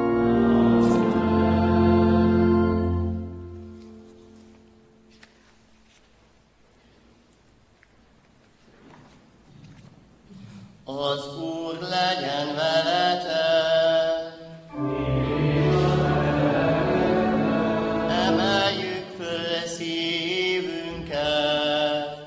Az Úr legyen veletek! Emeljük föl szívünket!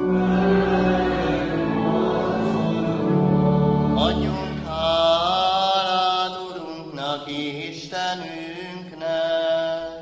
Adjunk hálát Urunknak, Istenünknek!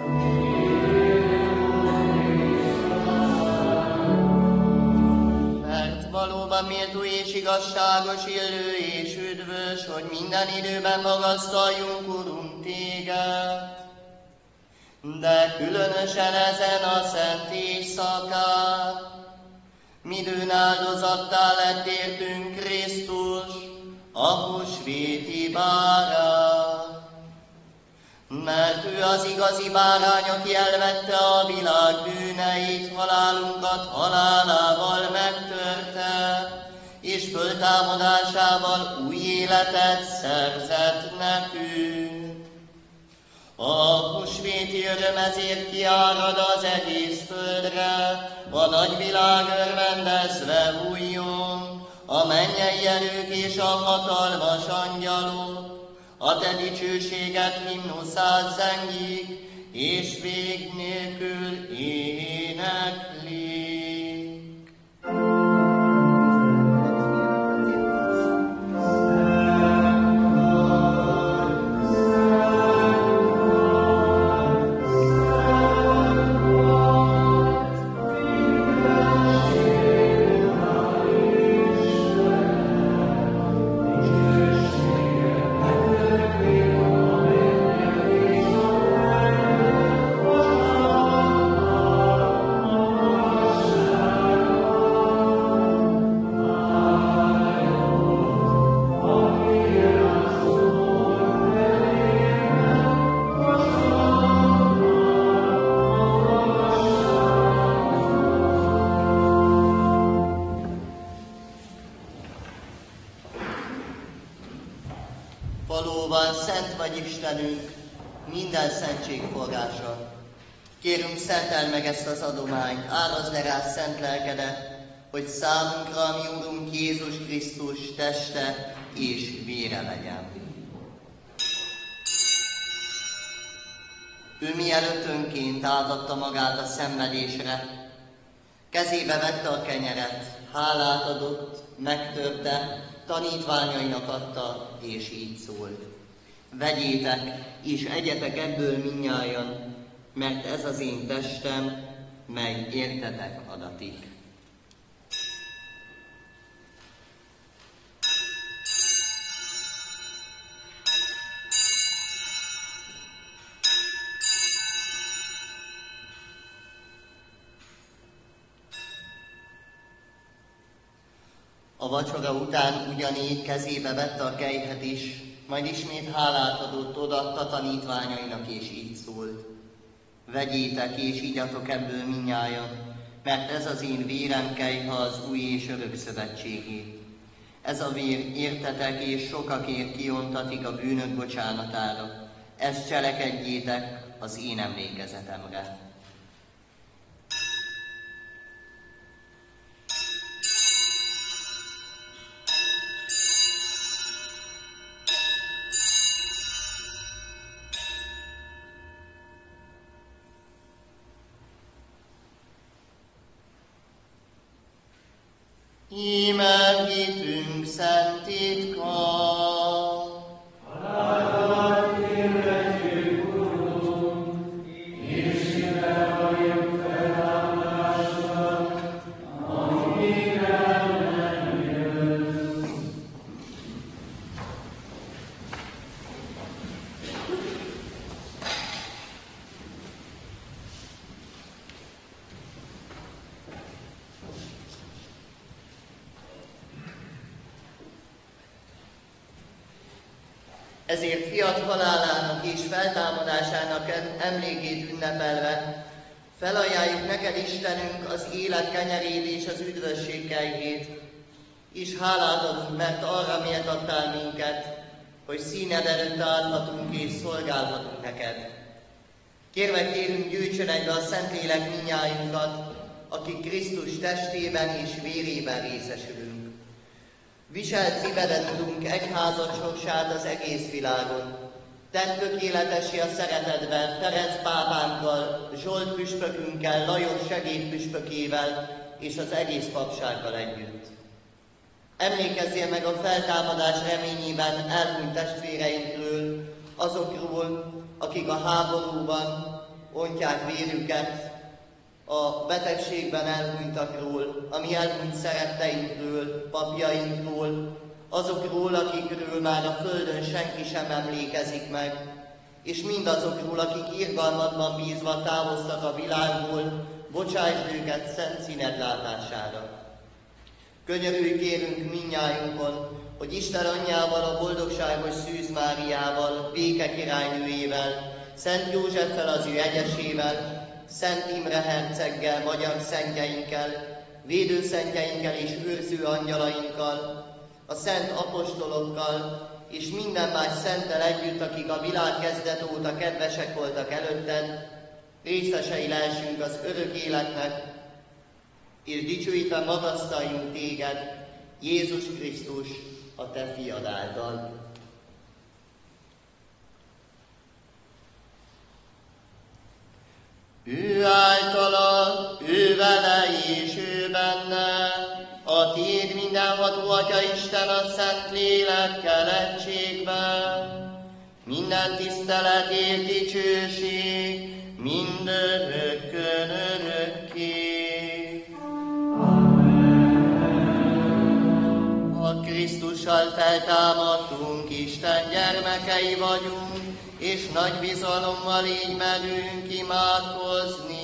Mert valóban méltó és igazságos, illő és üdvös, hogy minden időben magasztaljunk, Urunk, Téged. De különösen ezen a szent éjszakán, midőn áldozattá lett értünk Krisztus, a húsvéti bárány. Mert ő az igazi bárány, aki elvette a világ bűneit, halálunkat halálával megtörte, és föltámadásával új életet szerzett nekünk. A húsvéti öröm ezért kiárad az egész földre, a nagyvilág örvendezve újjon, a mennyei erők és a hatalmas angyalok, a te dicsőséget himnuszát zengik, és vég nélkül éneklik. Valóban szent vagy Istenünk, minden szentség forrása. Kérünk, szenteld meg ezt az adományt, árazd le rá szent lelkedet, hogy számunkra, ami Urunk Jézus Krisztus teste és vére legyen. Ő mielőtt önként átadta magát a szenvedésre, kezébe vette a kenyeret, hálát adott, megtörte, tanítványainak adta, és így szólt. Vegyétek, és egyetek ebből mindnyájan, mert ez az én testem, mely értetek adatik. A vacsora után ugyanígy kezébe vette a kejhet is, majd ismét hálát adott, odaadta tanítványainak, és így szólt. Vegyétek és igyatok ebből mindnyájan, mert ez az én vérem kejha az új és örök szövetségé. Ez a vér értetek és sokakért kiontatik a bűnök bocsánatára. Ezt cselekedjétek az én emlékezetemre. Íme hitünk szent titka. Halálodat hirdetjük, Urunk, és hívve vagyunk feltámadásra, amíg el nem jössz. Ezért fiat halálának és feltámadásának emlékét ünnepelve felajánljuk neked, Istenünk, az élet kenyerét és az üdvösség kejhét, és hálát adunk, mert arra méltattál minket, hogy színed előtt állhatunk és szolgálhatunk neked. Kérve kérünk, gyűjtsön egybe a Szentlélek mindnyájunkat, akik Krisztus testében és vérében részesülünk. Viselt szíveden tudunk egyházat sorsát az egész világon. Tedd tökéletessé a szeretetben Ferenc pápánkkal, Zsolt püspökünkkel, Lajos segédpüspökével és az egész papsággal együtt. Emlékezzél meg a feltámadás reményében elhunyt testvéreinkről, azokról, akik a háborúban ontják vérüket, a betegségben elhunytakról, a mi elhunyt szeretteinkről, papjainkról, azokról, akikről már a földön senki sem emlékezik meg, és mindazokról, akik irgalmadban bízva távoztak a világból, bocsásd őket szent színed látására. Könyörülj kérünk mindnyájunkon, hogy Isten anyjával, a boldogságos Szűz Máriával, béke királynőjével, Szent Józseffel az ő egyesével, Szent Imre herceggel, magyar szentjeinkkel, védőszentjeinkkel és őrző angyalainkkal, a szent apostolokkal és minden más szenttel együtt, akik a világ kezdet óta kedvesek voltak előtted, részesei lehessünk az örök életnek, és dicsőítve magasztaljunk téged, Jézus Krisztus, a te fiad által. Ő általa, ő vele és ő benne, a tiéd mindenható Atya Isten a Szent Lélekkel egységben, minden tisztelet és dicsőség mindörökkön örökké. A Krisztussal feltámadtunk, Isten gyermekei vagyunk, és nagy bizalommal így merünk imádkozni.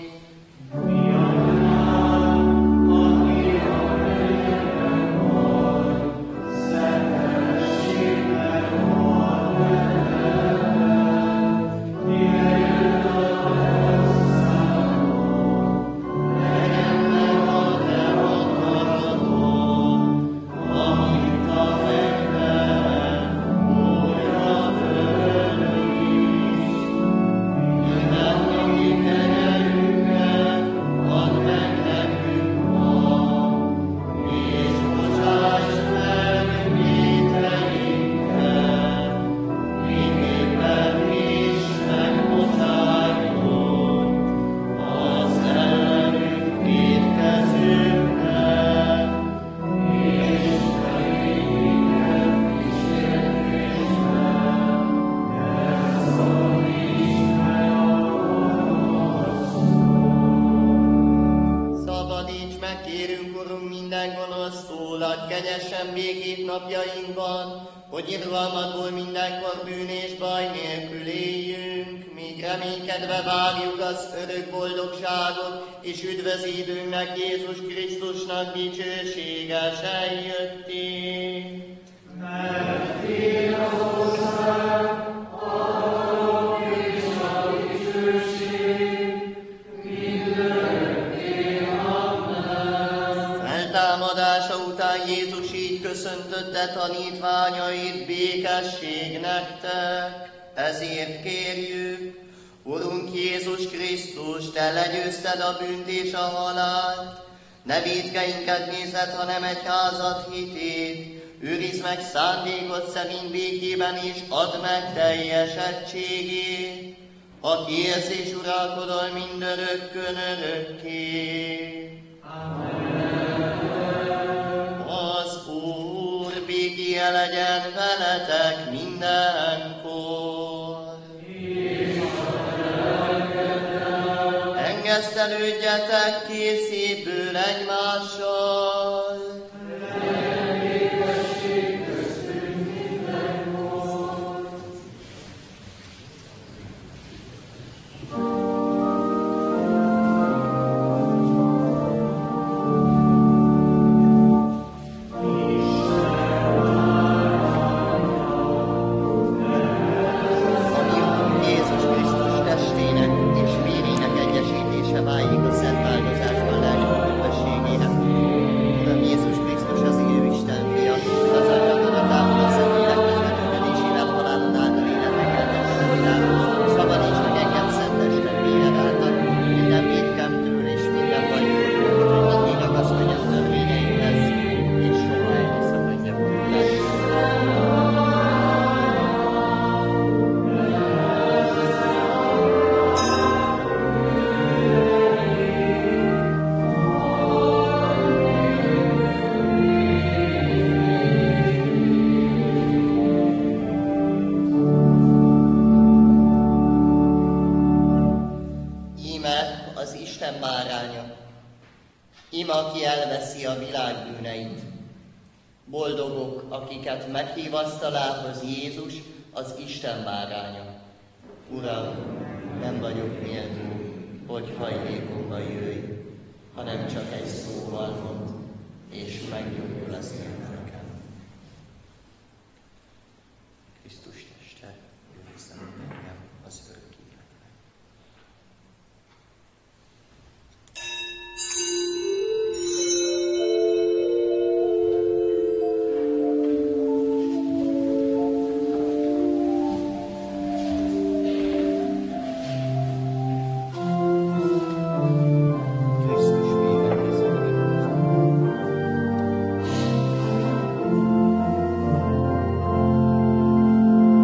Kegyesen békét napjainkban, hogy irgalmadból mindenkor bűn és baj nélkül éljünk, míg reménykedve várjuk az örök boldogságot, és üdvözítőnknek Jézus Krisztusnak dicsőséges eljöttét. Mert Téd az ország, a hatalom és a dicsőség, mindörökké. Amen. Feltámadása után Jézus így köszöntötte tanítványait: békesség nektek, ezért kérjük, Urunk Jézus Krisztus, Te legyőzted a bűnt és a halált, ne vétkeinket nézed, hanem egyházad hitét, őrizd meg szándékod szerint békében, és add meg teljes egységét, aki élsz és uralkodol mindörökkön örökké. Az Úr békéje legyen veletek mindenkor. Engesztelődjetek készítből egymással. báránya. Ima, aki elveszi a világ bűneit. Boldogok, akiket meghív asztalához Jézus, az Isten báránya. Uram, nem vagyok méltó, hogy hajlékomba jöjj, hanem csak egy szóval mondd, és meggyógyul az életem. Krisztus teste, őrizzen engem az örök életben. Amen.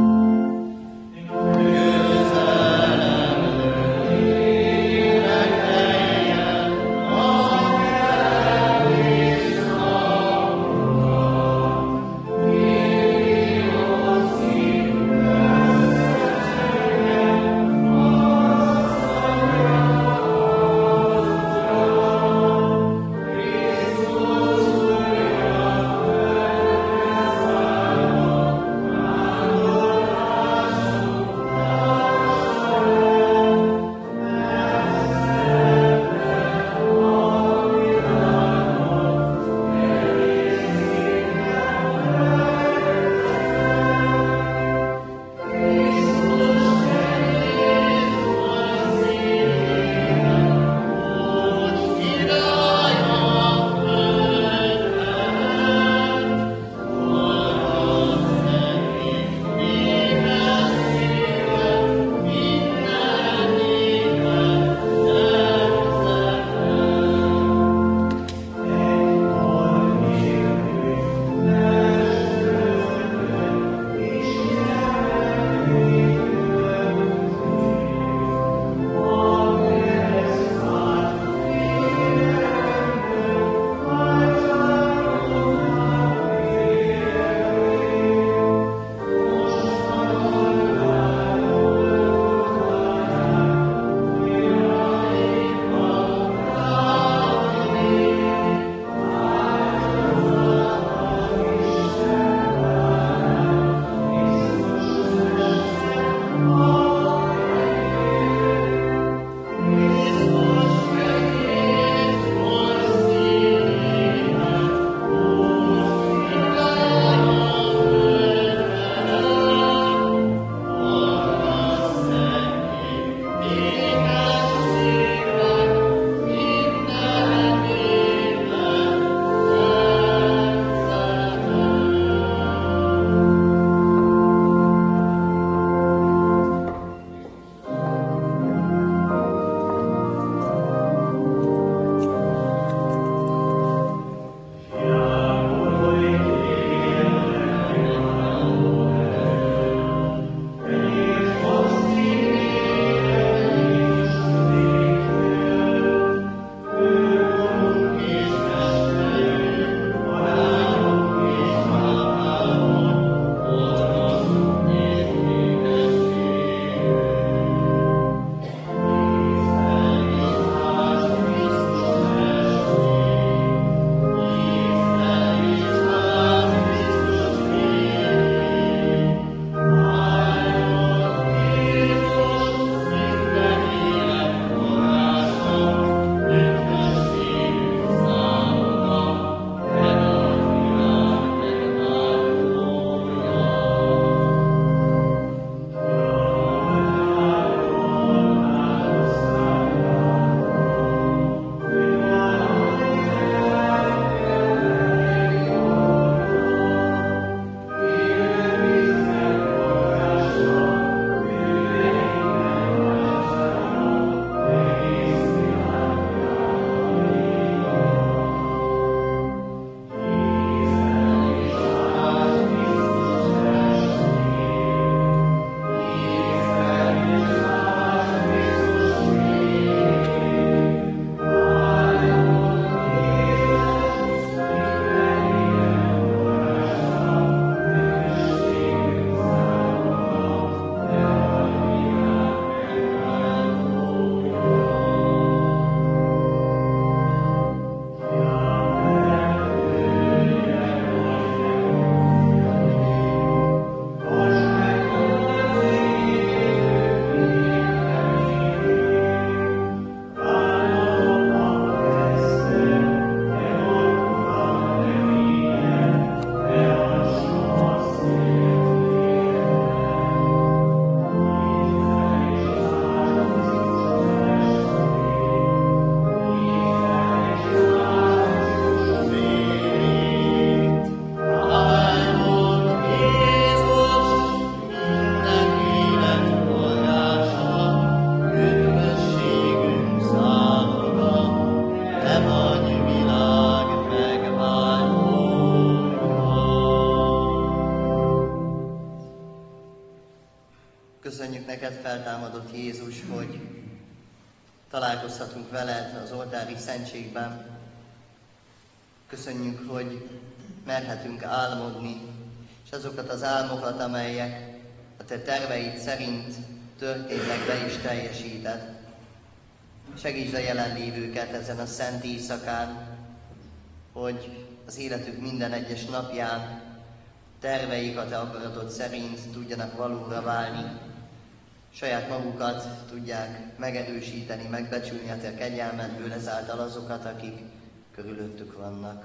neked, feltámadott Jézus, hogy találkozhatunk veled az oltári szentségben. Köszönjük, hogy merhetünk álmodni, és azokat az álmokat, amelyek a te terveid szerint történnek, be is teljesíted. Segítsd a jelenlévőket ezen a szent éjszakán, hogy az életük minden egyes napján terveik a te akaratod szerint tudjanak valóra válni, saját magukat tudják megerősíteni, megbecsülni a te kegyelmedből, ezáltal azokat, akik körülöttük vannak.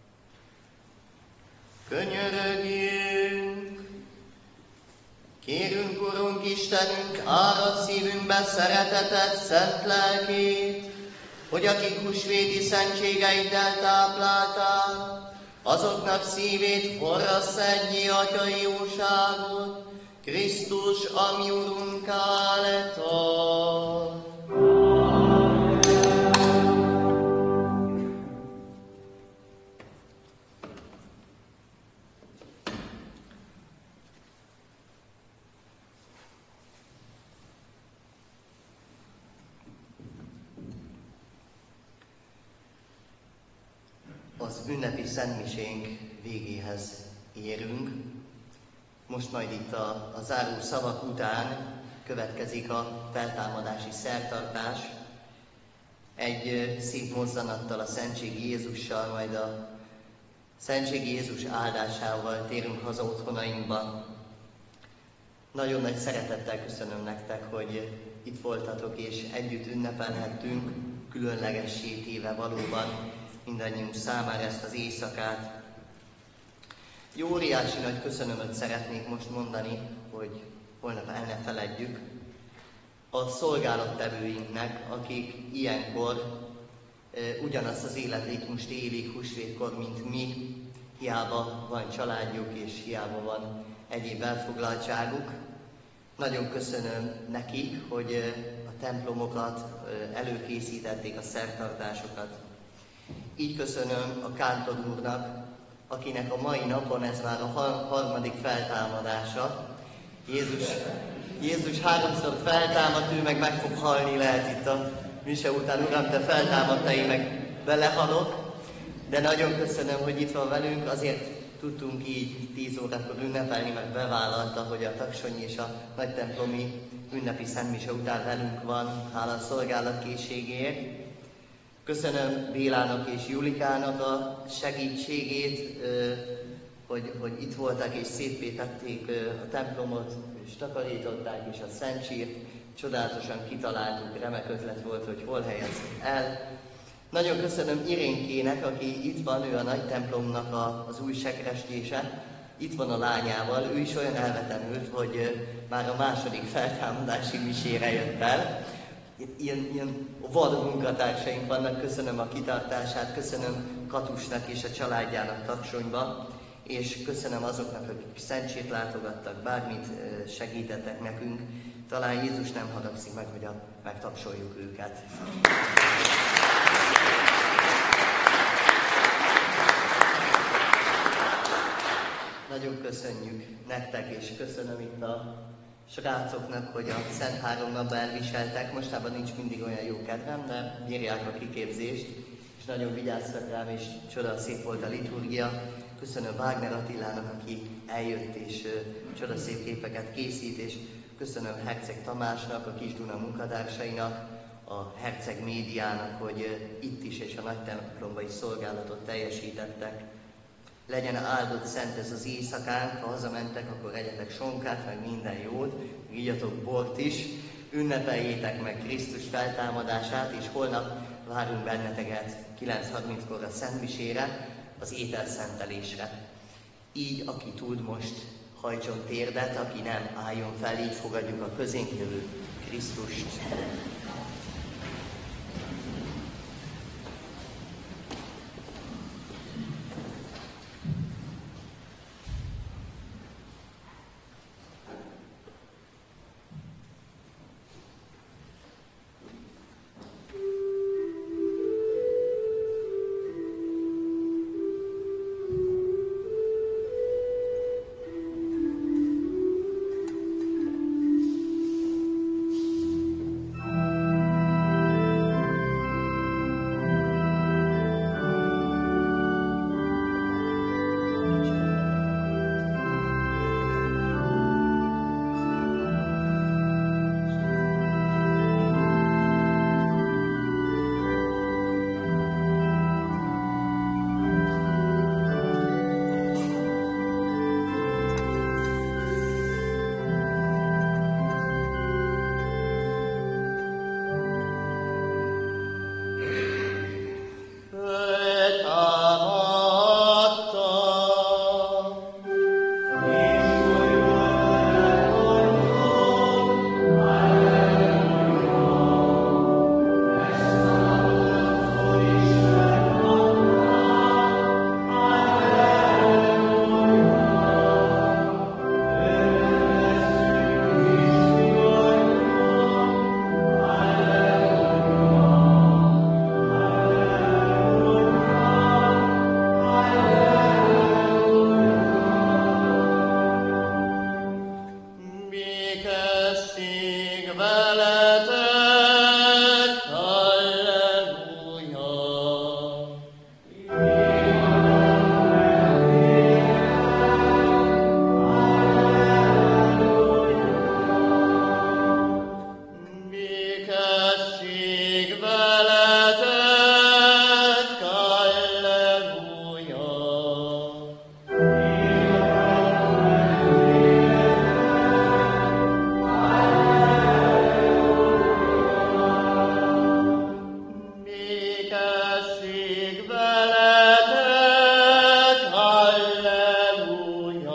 Könyörögjünk! Kérünk, Urunk Istenünk, árad szívünkbe szereteted, szent lelkét, hogy akik húsvéti szentségeiddel tápláltál, azoknak szívét forrassz egy atyai jóságot, Krisztus, ami Urunk által. Az ünnepi szentmisénk végéhez érünk. Most majd itt a, a záró szavak után következik a feltámadási szertartás. Egy szép mozzanattal, a Szentségi Jézussal, majd a Szentségi Jézus áldásával térünk haza otthonainkba. Nagyon nagy szeretettel köszönöm nektek, hogy itt voltatok és együtt ünnepelhettünk, különlegessé téve valóban mindannyiunk számára ezt az éjszakát. Jó, óriási nagy köszönömöt szeretnék most mondani, hogy holnap el ne feledjük, a szolgálattevőinknek, akik ilyenkor e, ugyanazt az életritmust élik húsvétkor, mint mi, hiába van családjuk és hiába van egyéb elfoglaltságuk. Nagyon köszönöm nekik, hogy e, a templomokat e, előkészítették, a szertartásokat. Így köszönöm a kántor úrnak, akinek a mai napon ez már a harmadik feltámadása. Jézus, Jézus háromszor feltámadt, ő meg meg fog halni, lehet itt a mise után. Uram, te feltámadtál, én meg belehalok. De nagyon köszönöm, hogy itt van velünk, azért tudtunk így tíz órakor ünnepelni, meg bevállalta, hogy a taksonyi és a nagytemplomi ünnepi szentmise után velünk van, hála a szolgálatkészségért. Köszönöm Bélának és Julikának a segítségét, hogy, hogy itt voltak és szépé tették a templomot, és takarították is a Szentsírt. Csodálatosan kitaláltuk, remek ötlet volt, hogy hol helyezzük el. Nagyon köszönöm Irénkének, aki itt van, ő a nagy templomnak a, az új sekrestése. Itt van a lányával, ő is olyan elvetemült, hogy már a második feltámadási misére jött el. Ilyen, ilyen vad munkatársaink vannak, köszönöm a kitartását, köszönöm Katusnak és a családjának Taksonyba, és köszönöm azoknak, akik Szentsét látogattak, bármit segítettek nekünk. Talán Jézus nem haragszik meg, hogy a, megtapsoljuk őket. Nagyon köszönjük nektek, és köszönöm itt a srácoknak, hogy a Szent Három napban elviseltek. Mostában nincs mindig olyan jó kedvem, de bírják a kiképzést, és nagyon vigyáztak rám, és csoda szép volt a liturgia. Köszönöm Wagner Attilának, aki eljött, és uh, csoda szép képeket készít, és köszönöm Herceg Tamásnak, a Kis Duna munkatársainak, a Herceg Médiának, hogy uh, itt is és a nagy templomban is szolgálatot teljesítettek. Legyen áldott szent ez az éjszakánk, ha hazamentek, akkor egyetek sonkát, meg minden jót, ígyatok bort is, ünnepeljétek meg Krisztus feltámadását, és holnap várunk benneteket kilenc harminckor a Szentmisére, az ételszentelésre. Így, aki tud, most hajtson térdet, aki nem, álljon fel, így fogadjuk a közénk jövő Krisztust. békesség veletek, halleluja.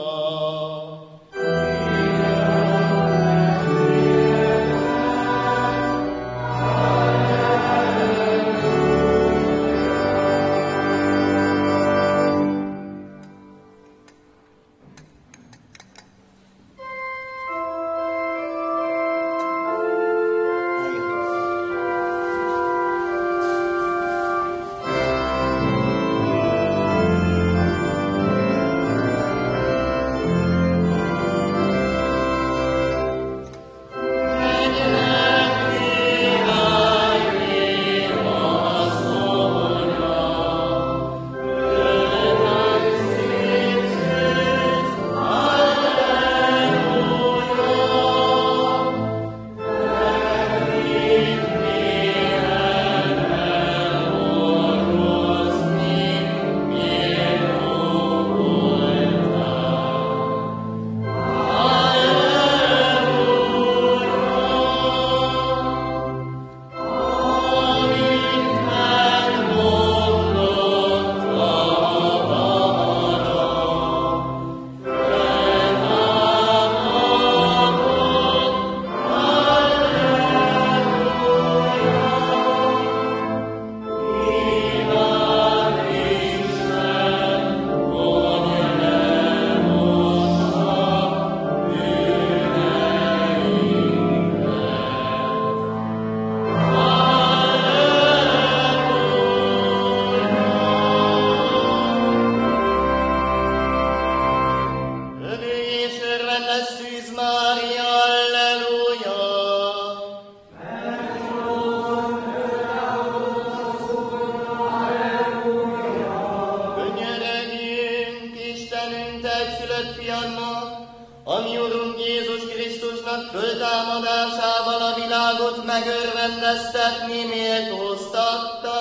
ami Urunk Jézus Krisztusnak föltámadásával a világot megörvendeztetni méltóztatta.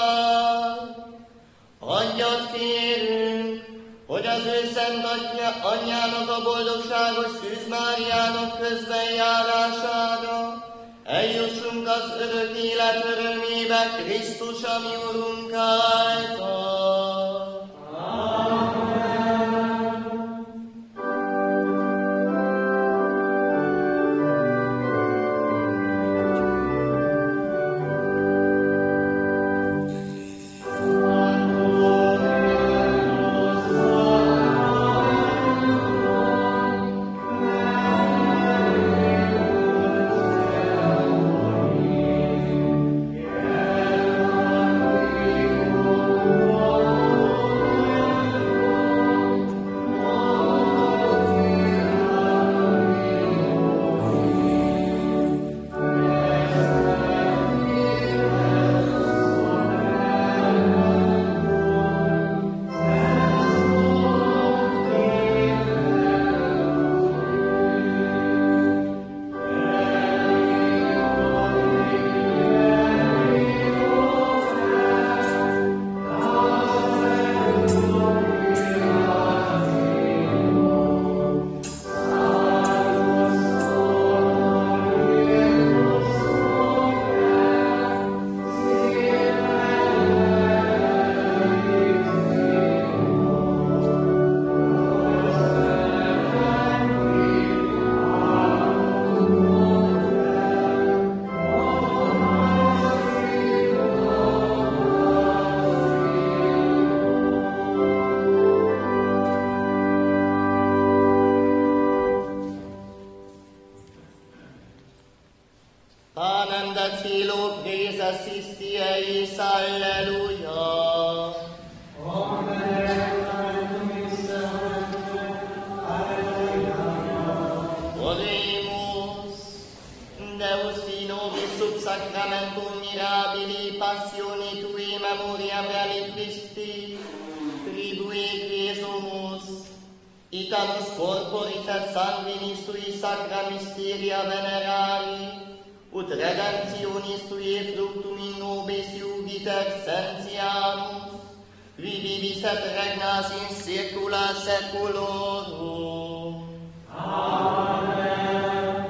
Adjad kérünk, hogy az ő szent anyjának, a boldogságos Szűz Máriának közbenjárására eljussunk az örök élet örömébe Krisztus, ami Urunk által. Panem da cielo presa assisti eis, alleluia. Oremus, Deus in nobis sub sacramentum mirabili passioni tui memoriam reali Christi, tribui Iesumus, itanus corporis et sanguinis tui sacra mysteria venerari, ut redemptionis tui fructum in nobis iugit exsentiamus, qui vivis et regnas in saecula saeculorum. Amen.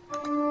Amen.